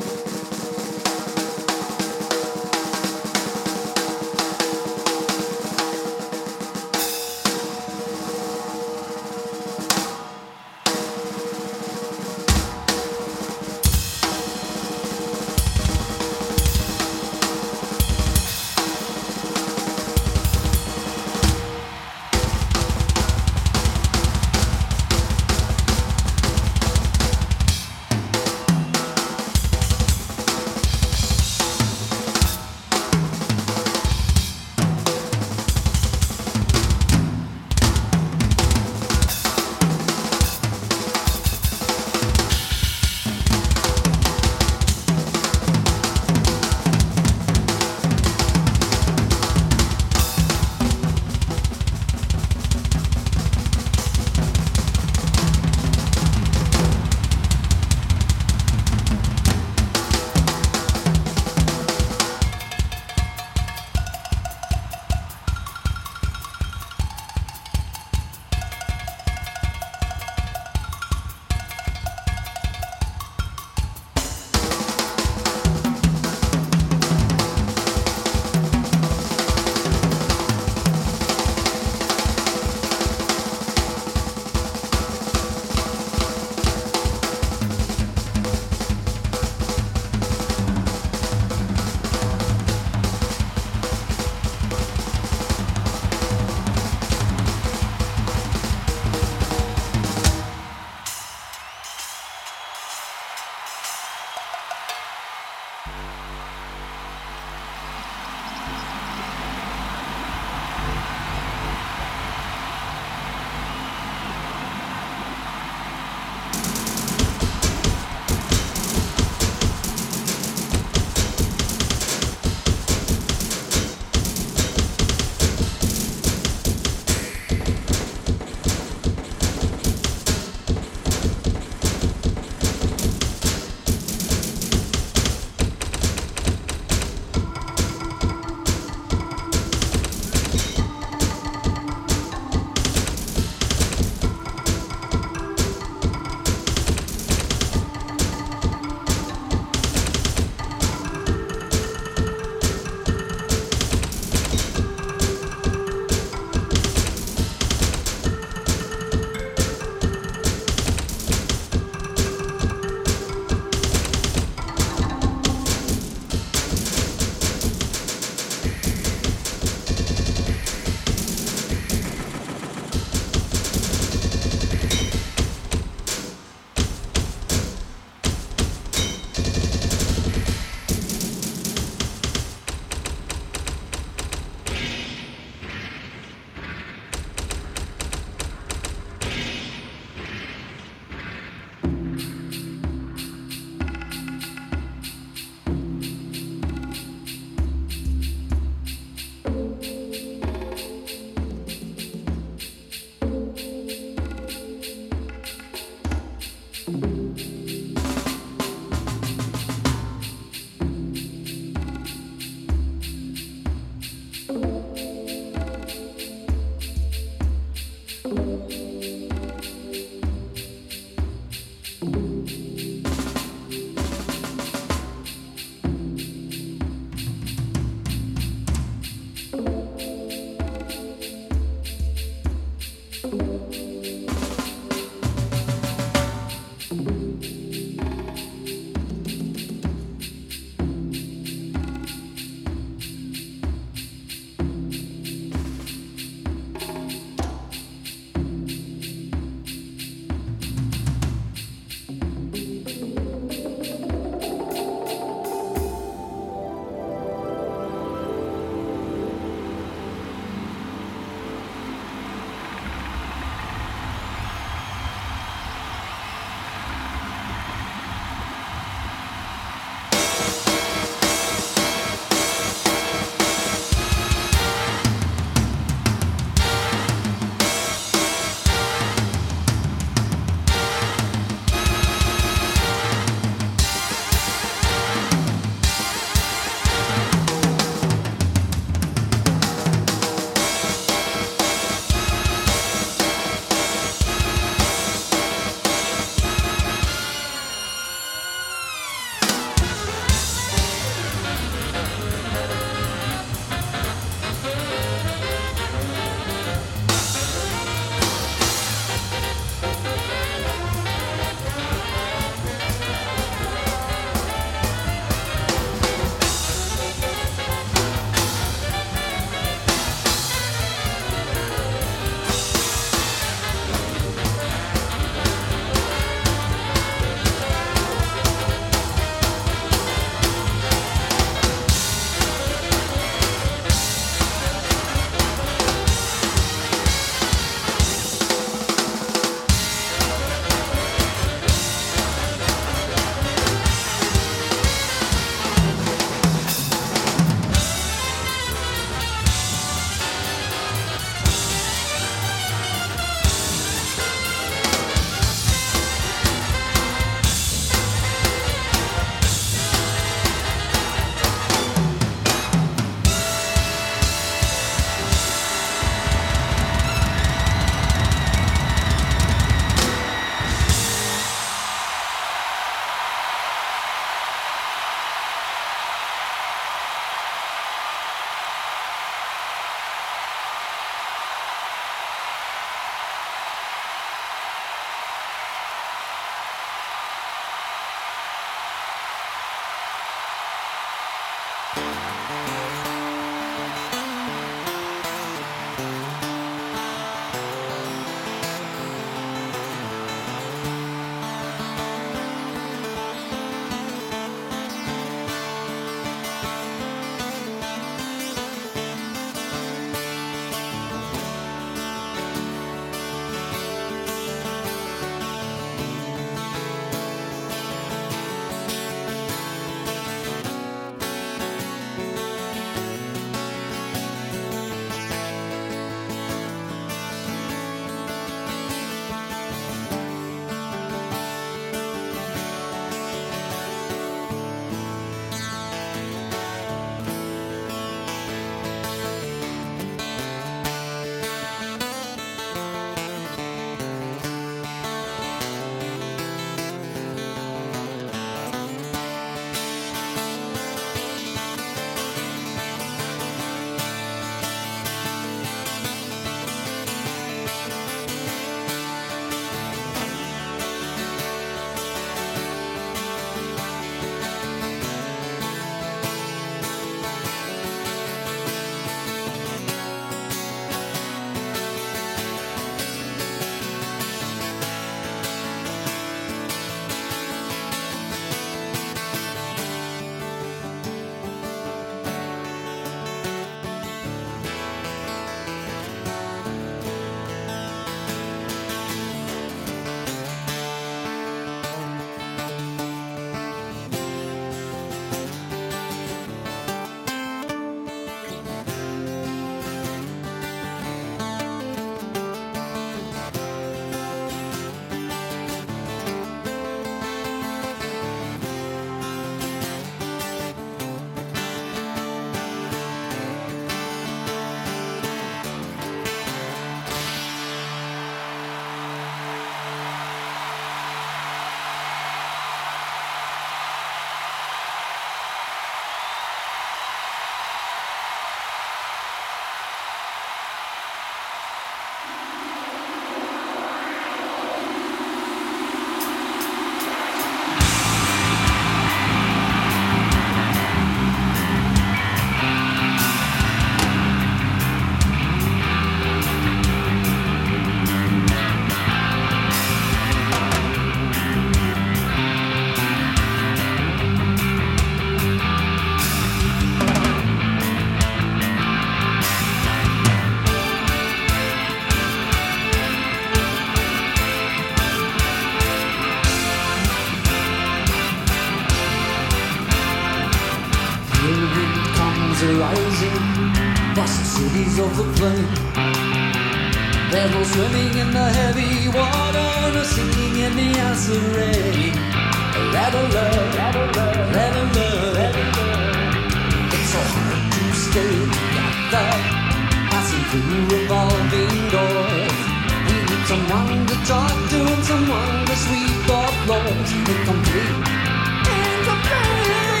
winds of the plain. There's no swimming in the heavy water, no singing in the acid rain. Red alert, red alert, red alert. It's so hard to stay together, passing through revolving doors. We need someone to talk to and someone to sweep our floors. Incomplete, incomplete.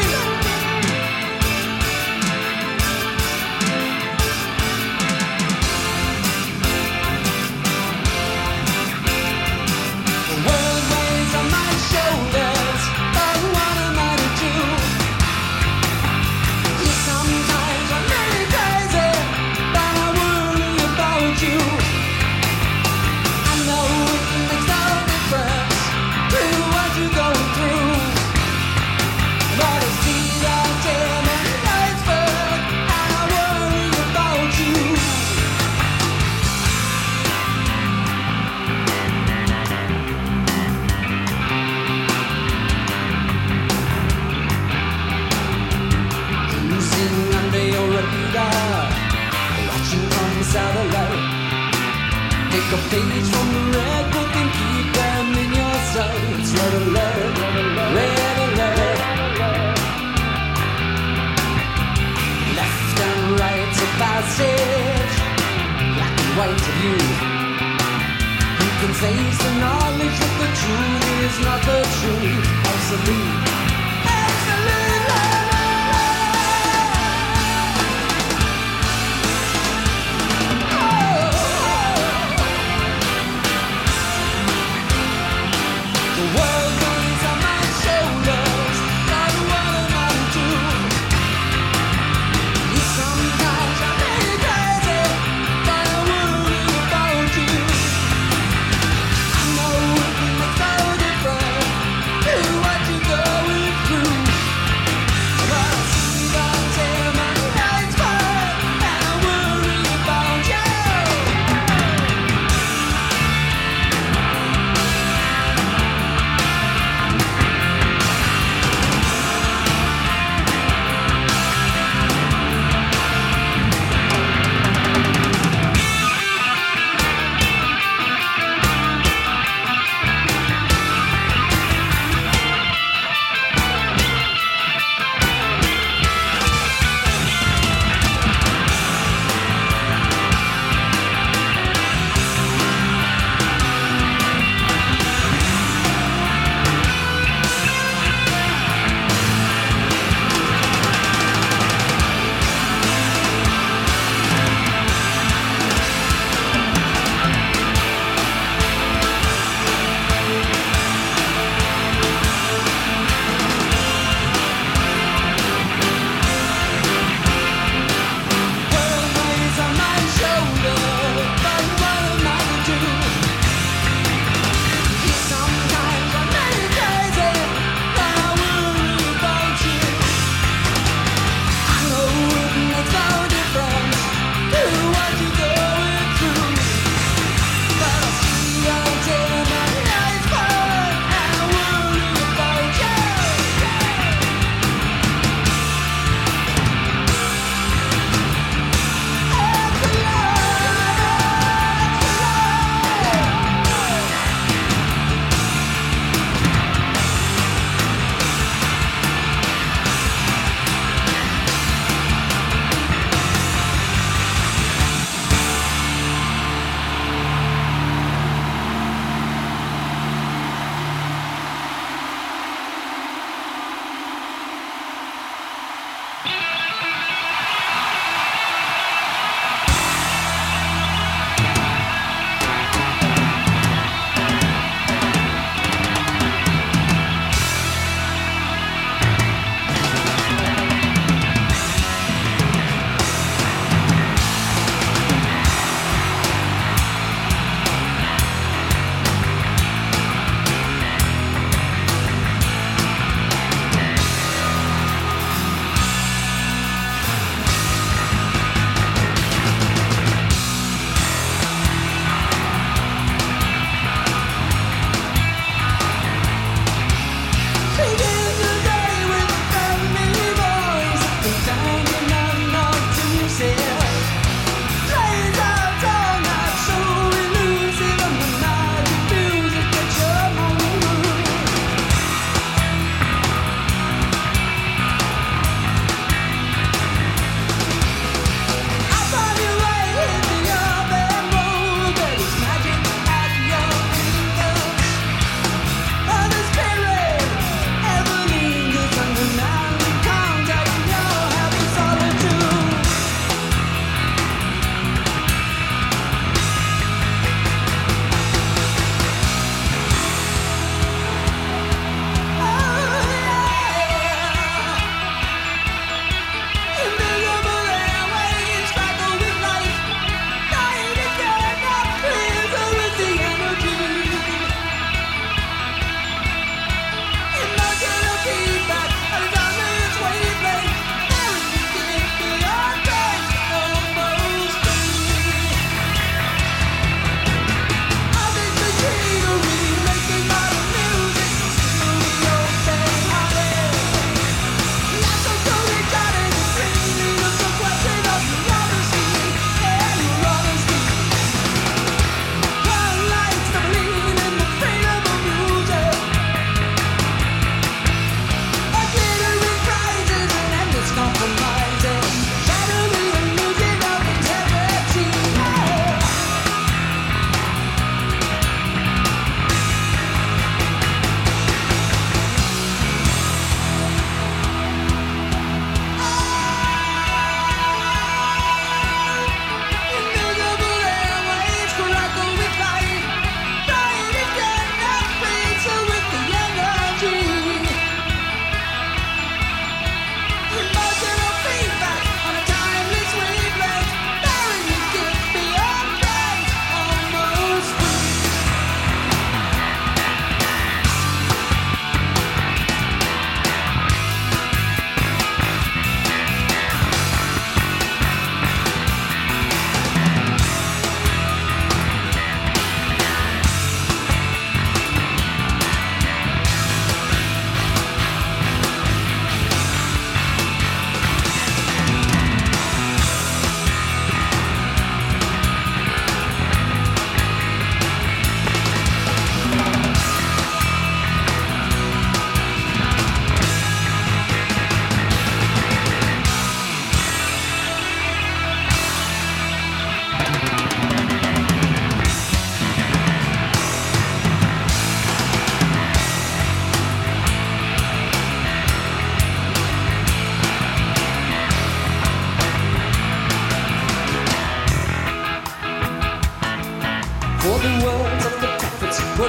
The world weighs on my shoulders, but what am I to do? You sometimes are really crazy, but I worry about you. I know it makes no difference to what you're going through, but I see the gem in the iceberg, and I worry about you. Cruising under your radar, watching on the satellite. Take a page from the red book and keep them in your sights. Red alert, red alert. Left and right's a passage, black and white of you. You can face the knowledge that the truth is not the truth. Absolute, absolute. The world weighs on my shoulders, but what am I to do? You sometimes are really crazy, but I worry about you. I know it makes no difference to what you're going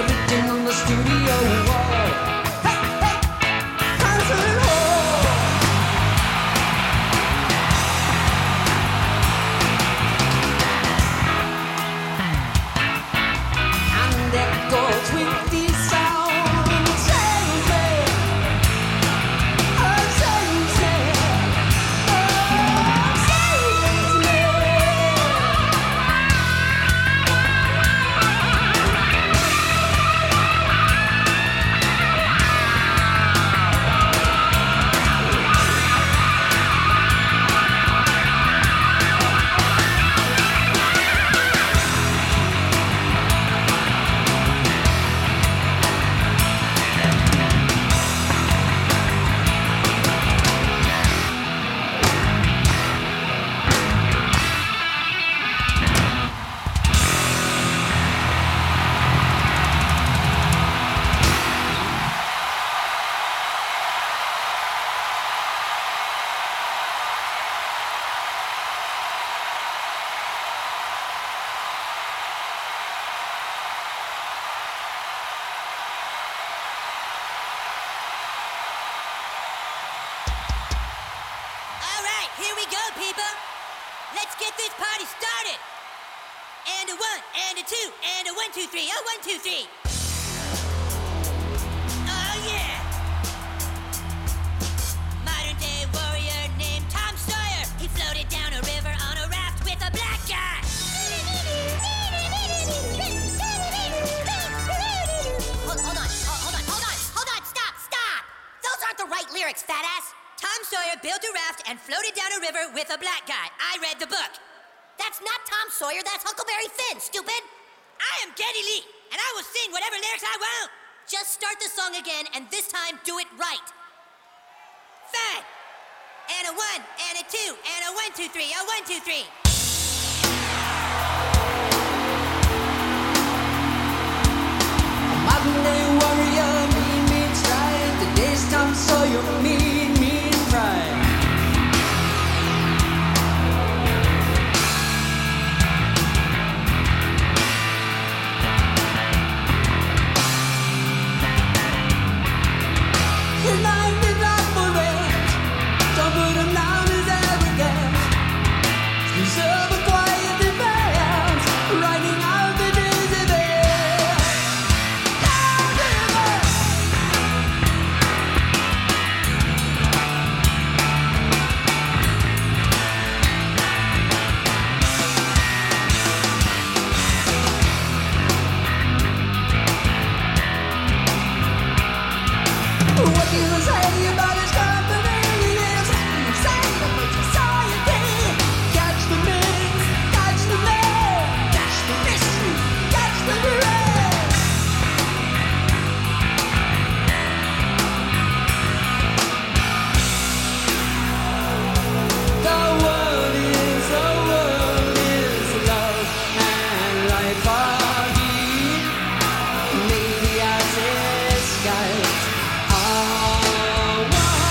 written on the studio wall. Hey, hey, concert hall. And it goes with the sound. Salesman, oh salesman, oh salesman. All right, here we go, people. Let's get this party started. And a one, and a two, and a one, two, three. Oh, one, two, three. Oh, yeah. Modern day warrior named Tom Sawyer. He floated down a river on a raft with a black guy. Hold, hold on, hold, hold on, hold on, hold on, stop, stop. Those aren't the right lyrics, fat ass. Tom Sawyer built a raft and floated down a river with a black guy. I read the book. That's not Tom Sawyer, that's Huckleberry Finn, stupid. I am Geddy Lee, and I will sing whatever lyrics I want. Just start the song again, and this time do it right. Fine. And a one, and a two, and a one, two, three, a one, two, three. Modern day warrior, mean, mean stride. Today's Tom Sawyer, mean, mean pride. His life is not for rent. Don't put him down as arrogant. Deserve a quiet defense, riding out the days of it. Down river. What do you say about his company? Yes, you say about society. Catch the myth, catch the man, catch the mystery, catch the mirage. The world is, the world is love and life are deep. Maybe I escaped. Oh,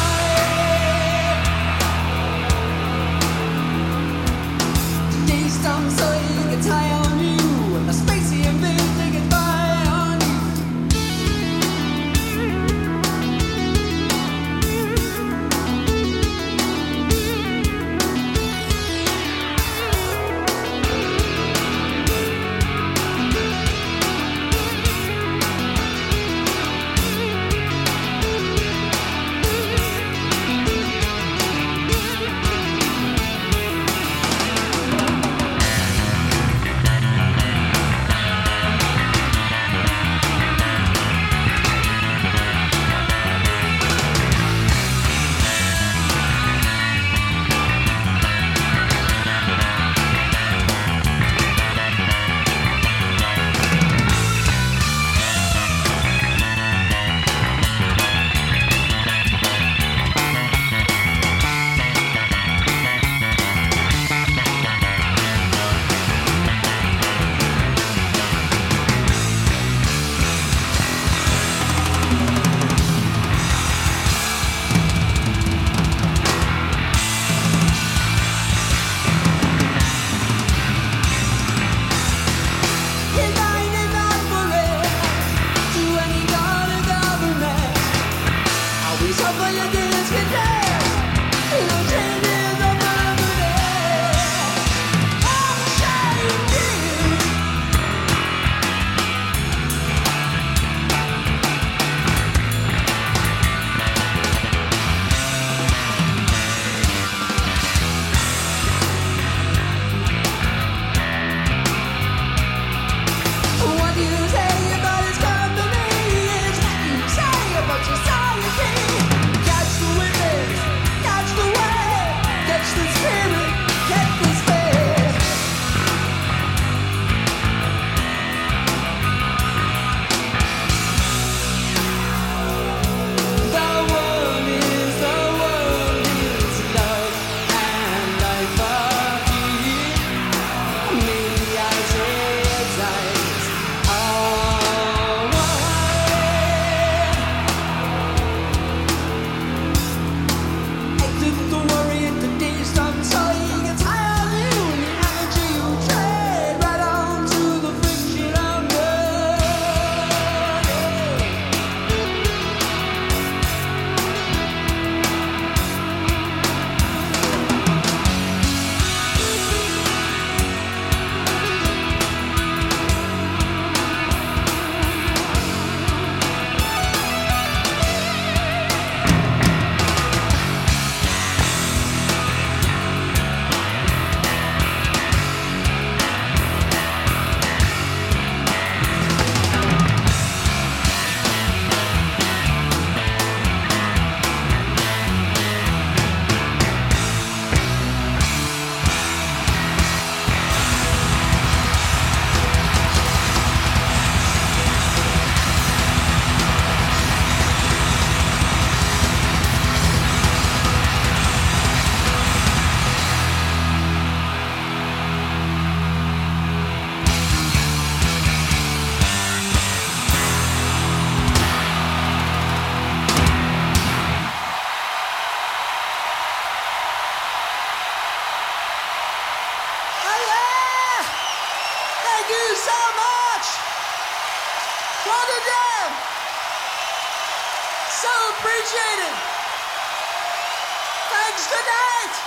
appreciated. Thanks. Good night.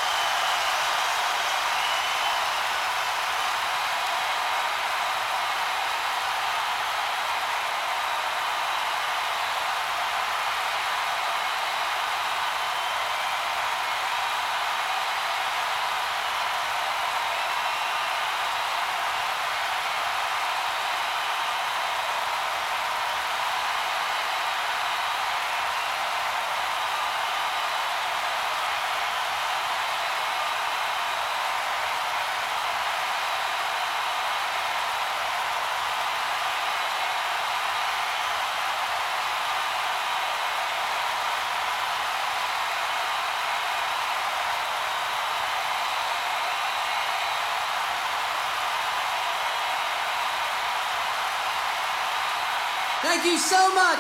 Thank you so much.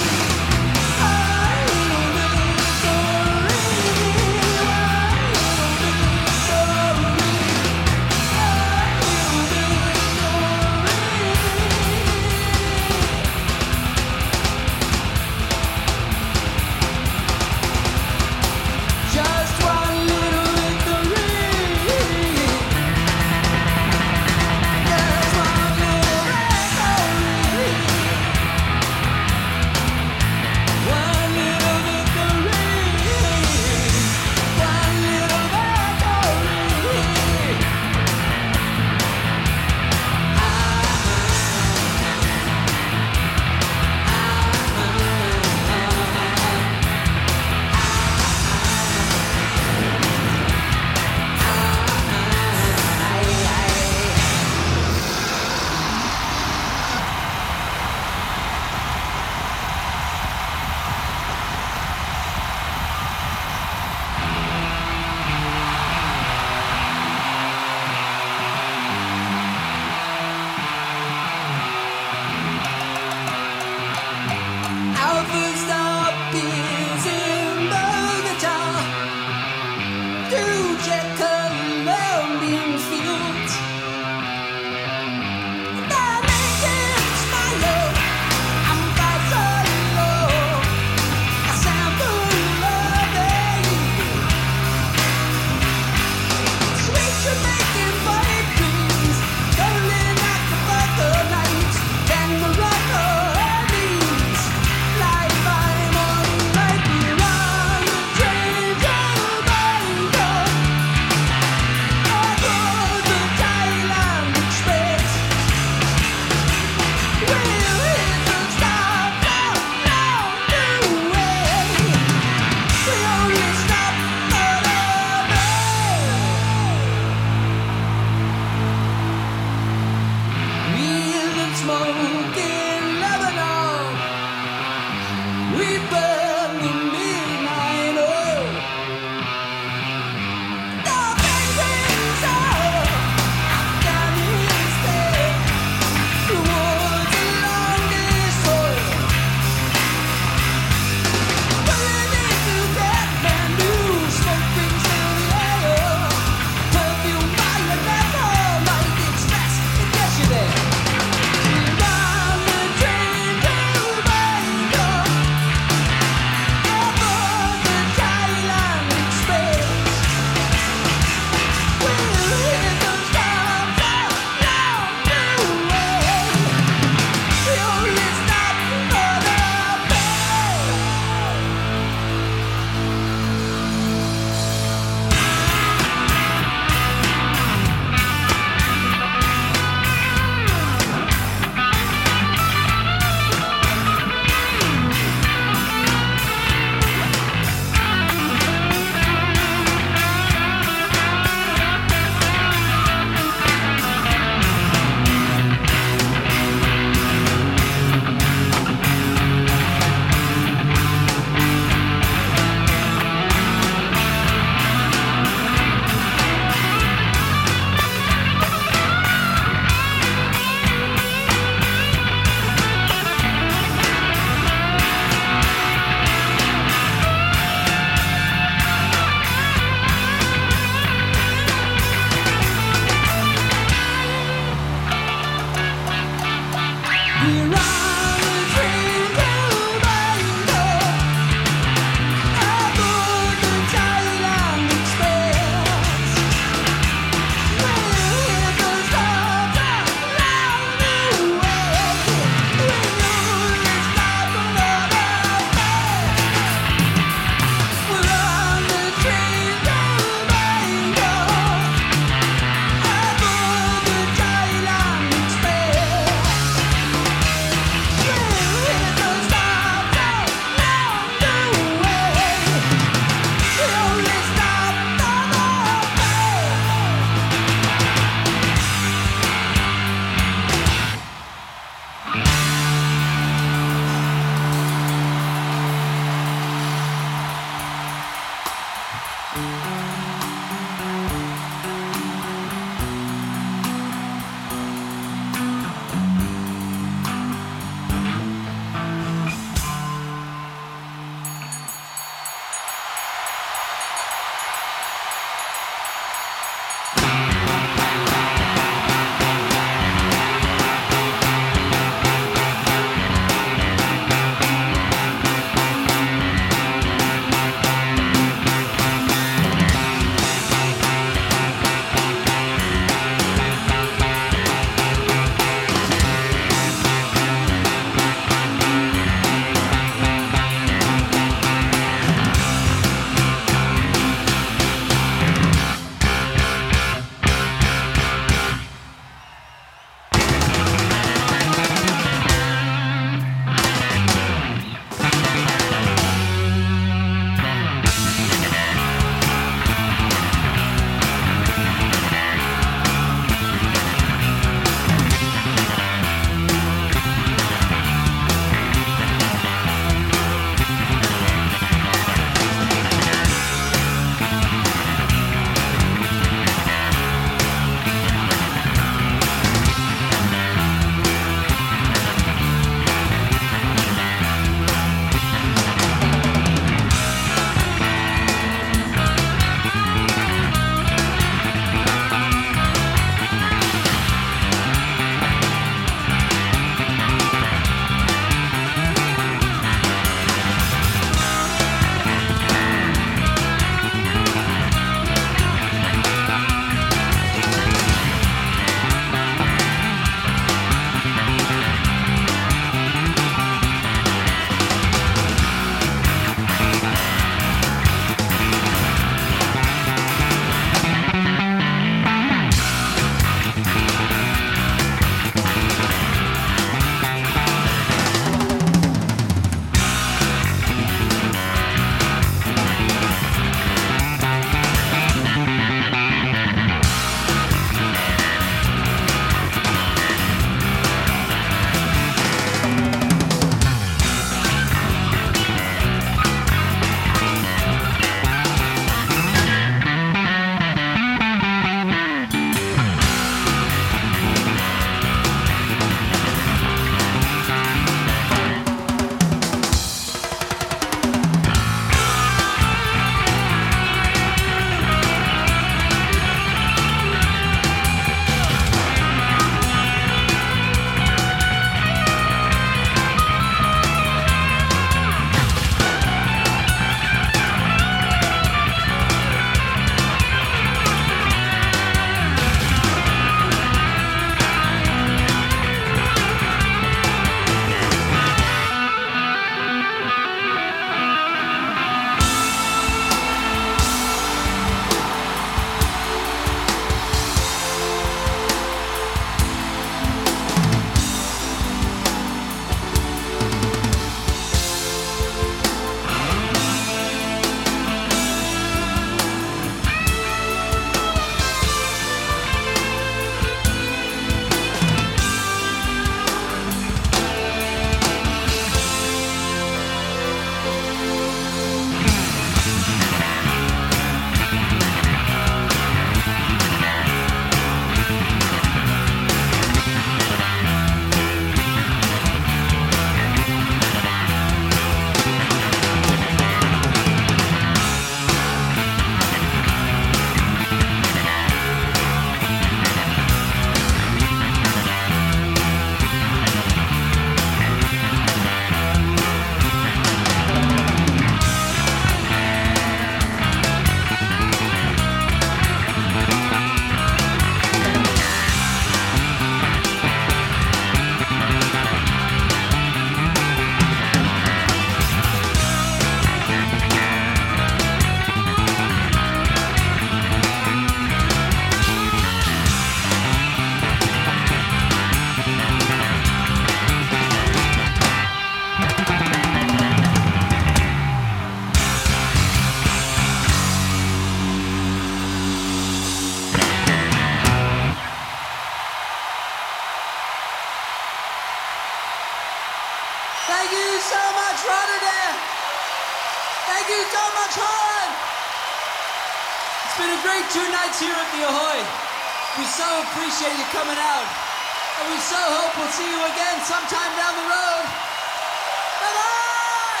a great two nights here at the Ahoy. We so appreciate you coming out. And we so hope we'll see you again sometime down the road. Bye-bye!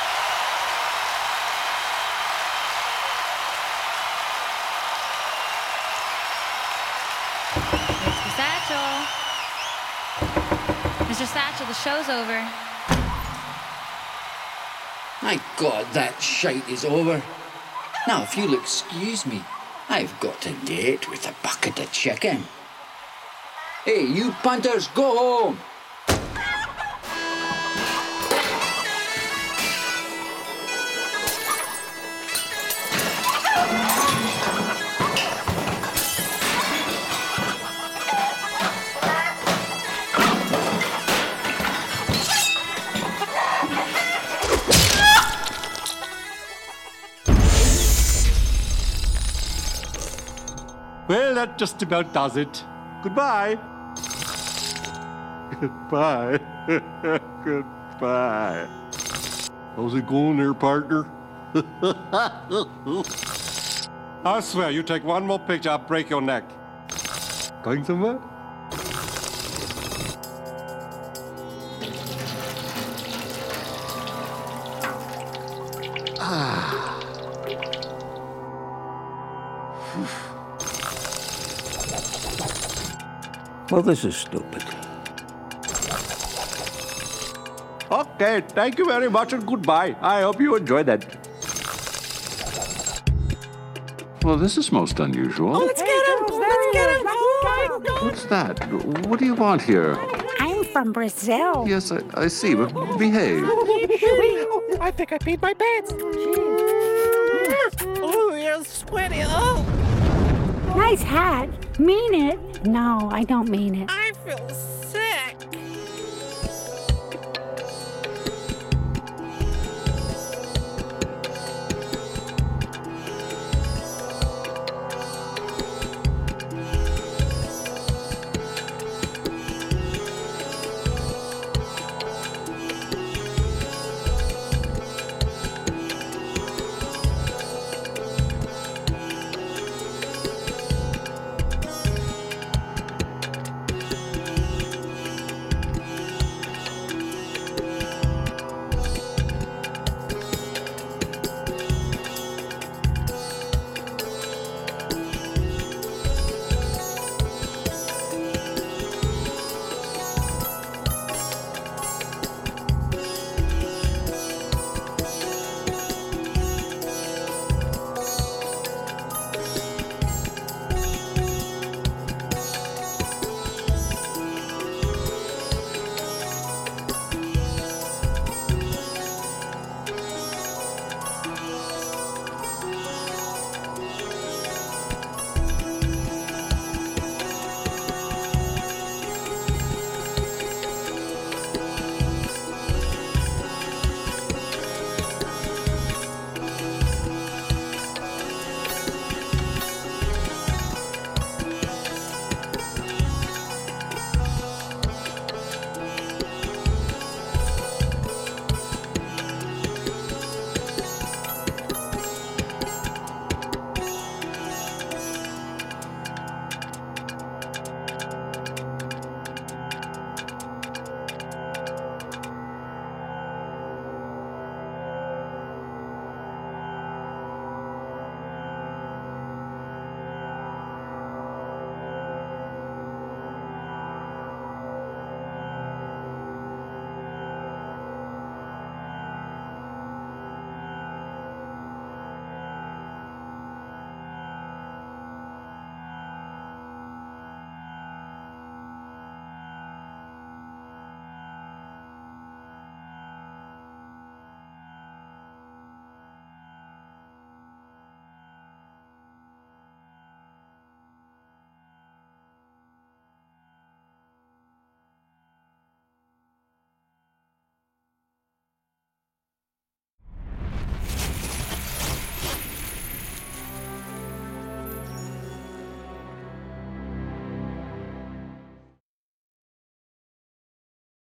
Mister Satchel. Mister Satchel, the show's over. My God, that shite is over. Now, if you'll excuse me, I've got a date with a bucket of chicken. Hey, you punters, go home! Well, that just about does it. Goodbye. Goodbye. Goodbye. How's it going there, partner? I swear, you take one more picture, I'll break your neck. Going somewhere? Ah. Well, this is stupid. Okay, thank you very much and goodbye. I hope you enjoyed that. Well, this is most unusual. Oh, let's get him! Let's get him! What's that? What do you want here? I'm from Brazil. Yes, I, I see, but behave. Oh, I think I peed my pants. Oh, you're sweaty. Oh. Nice hat. Mean it? No, I don't mean it.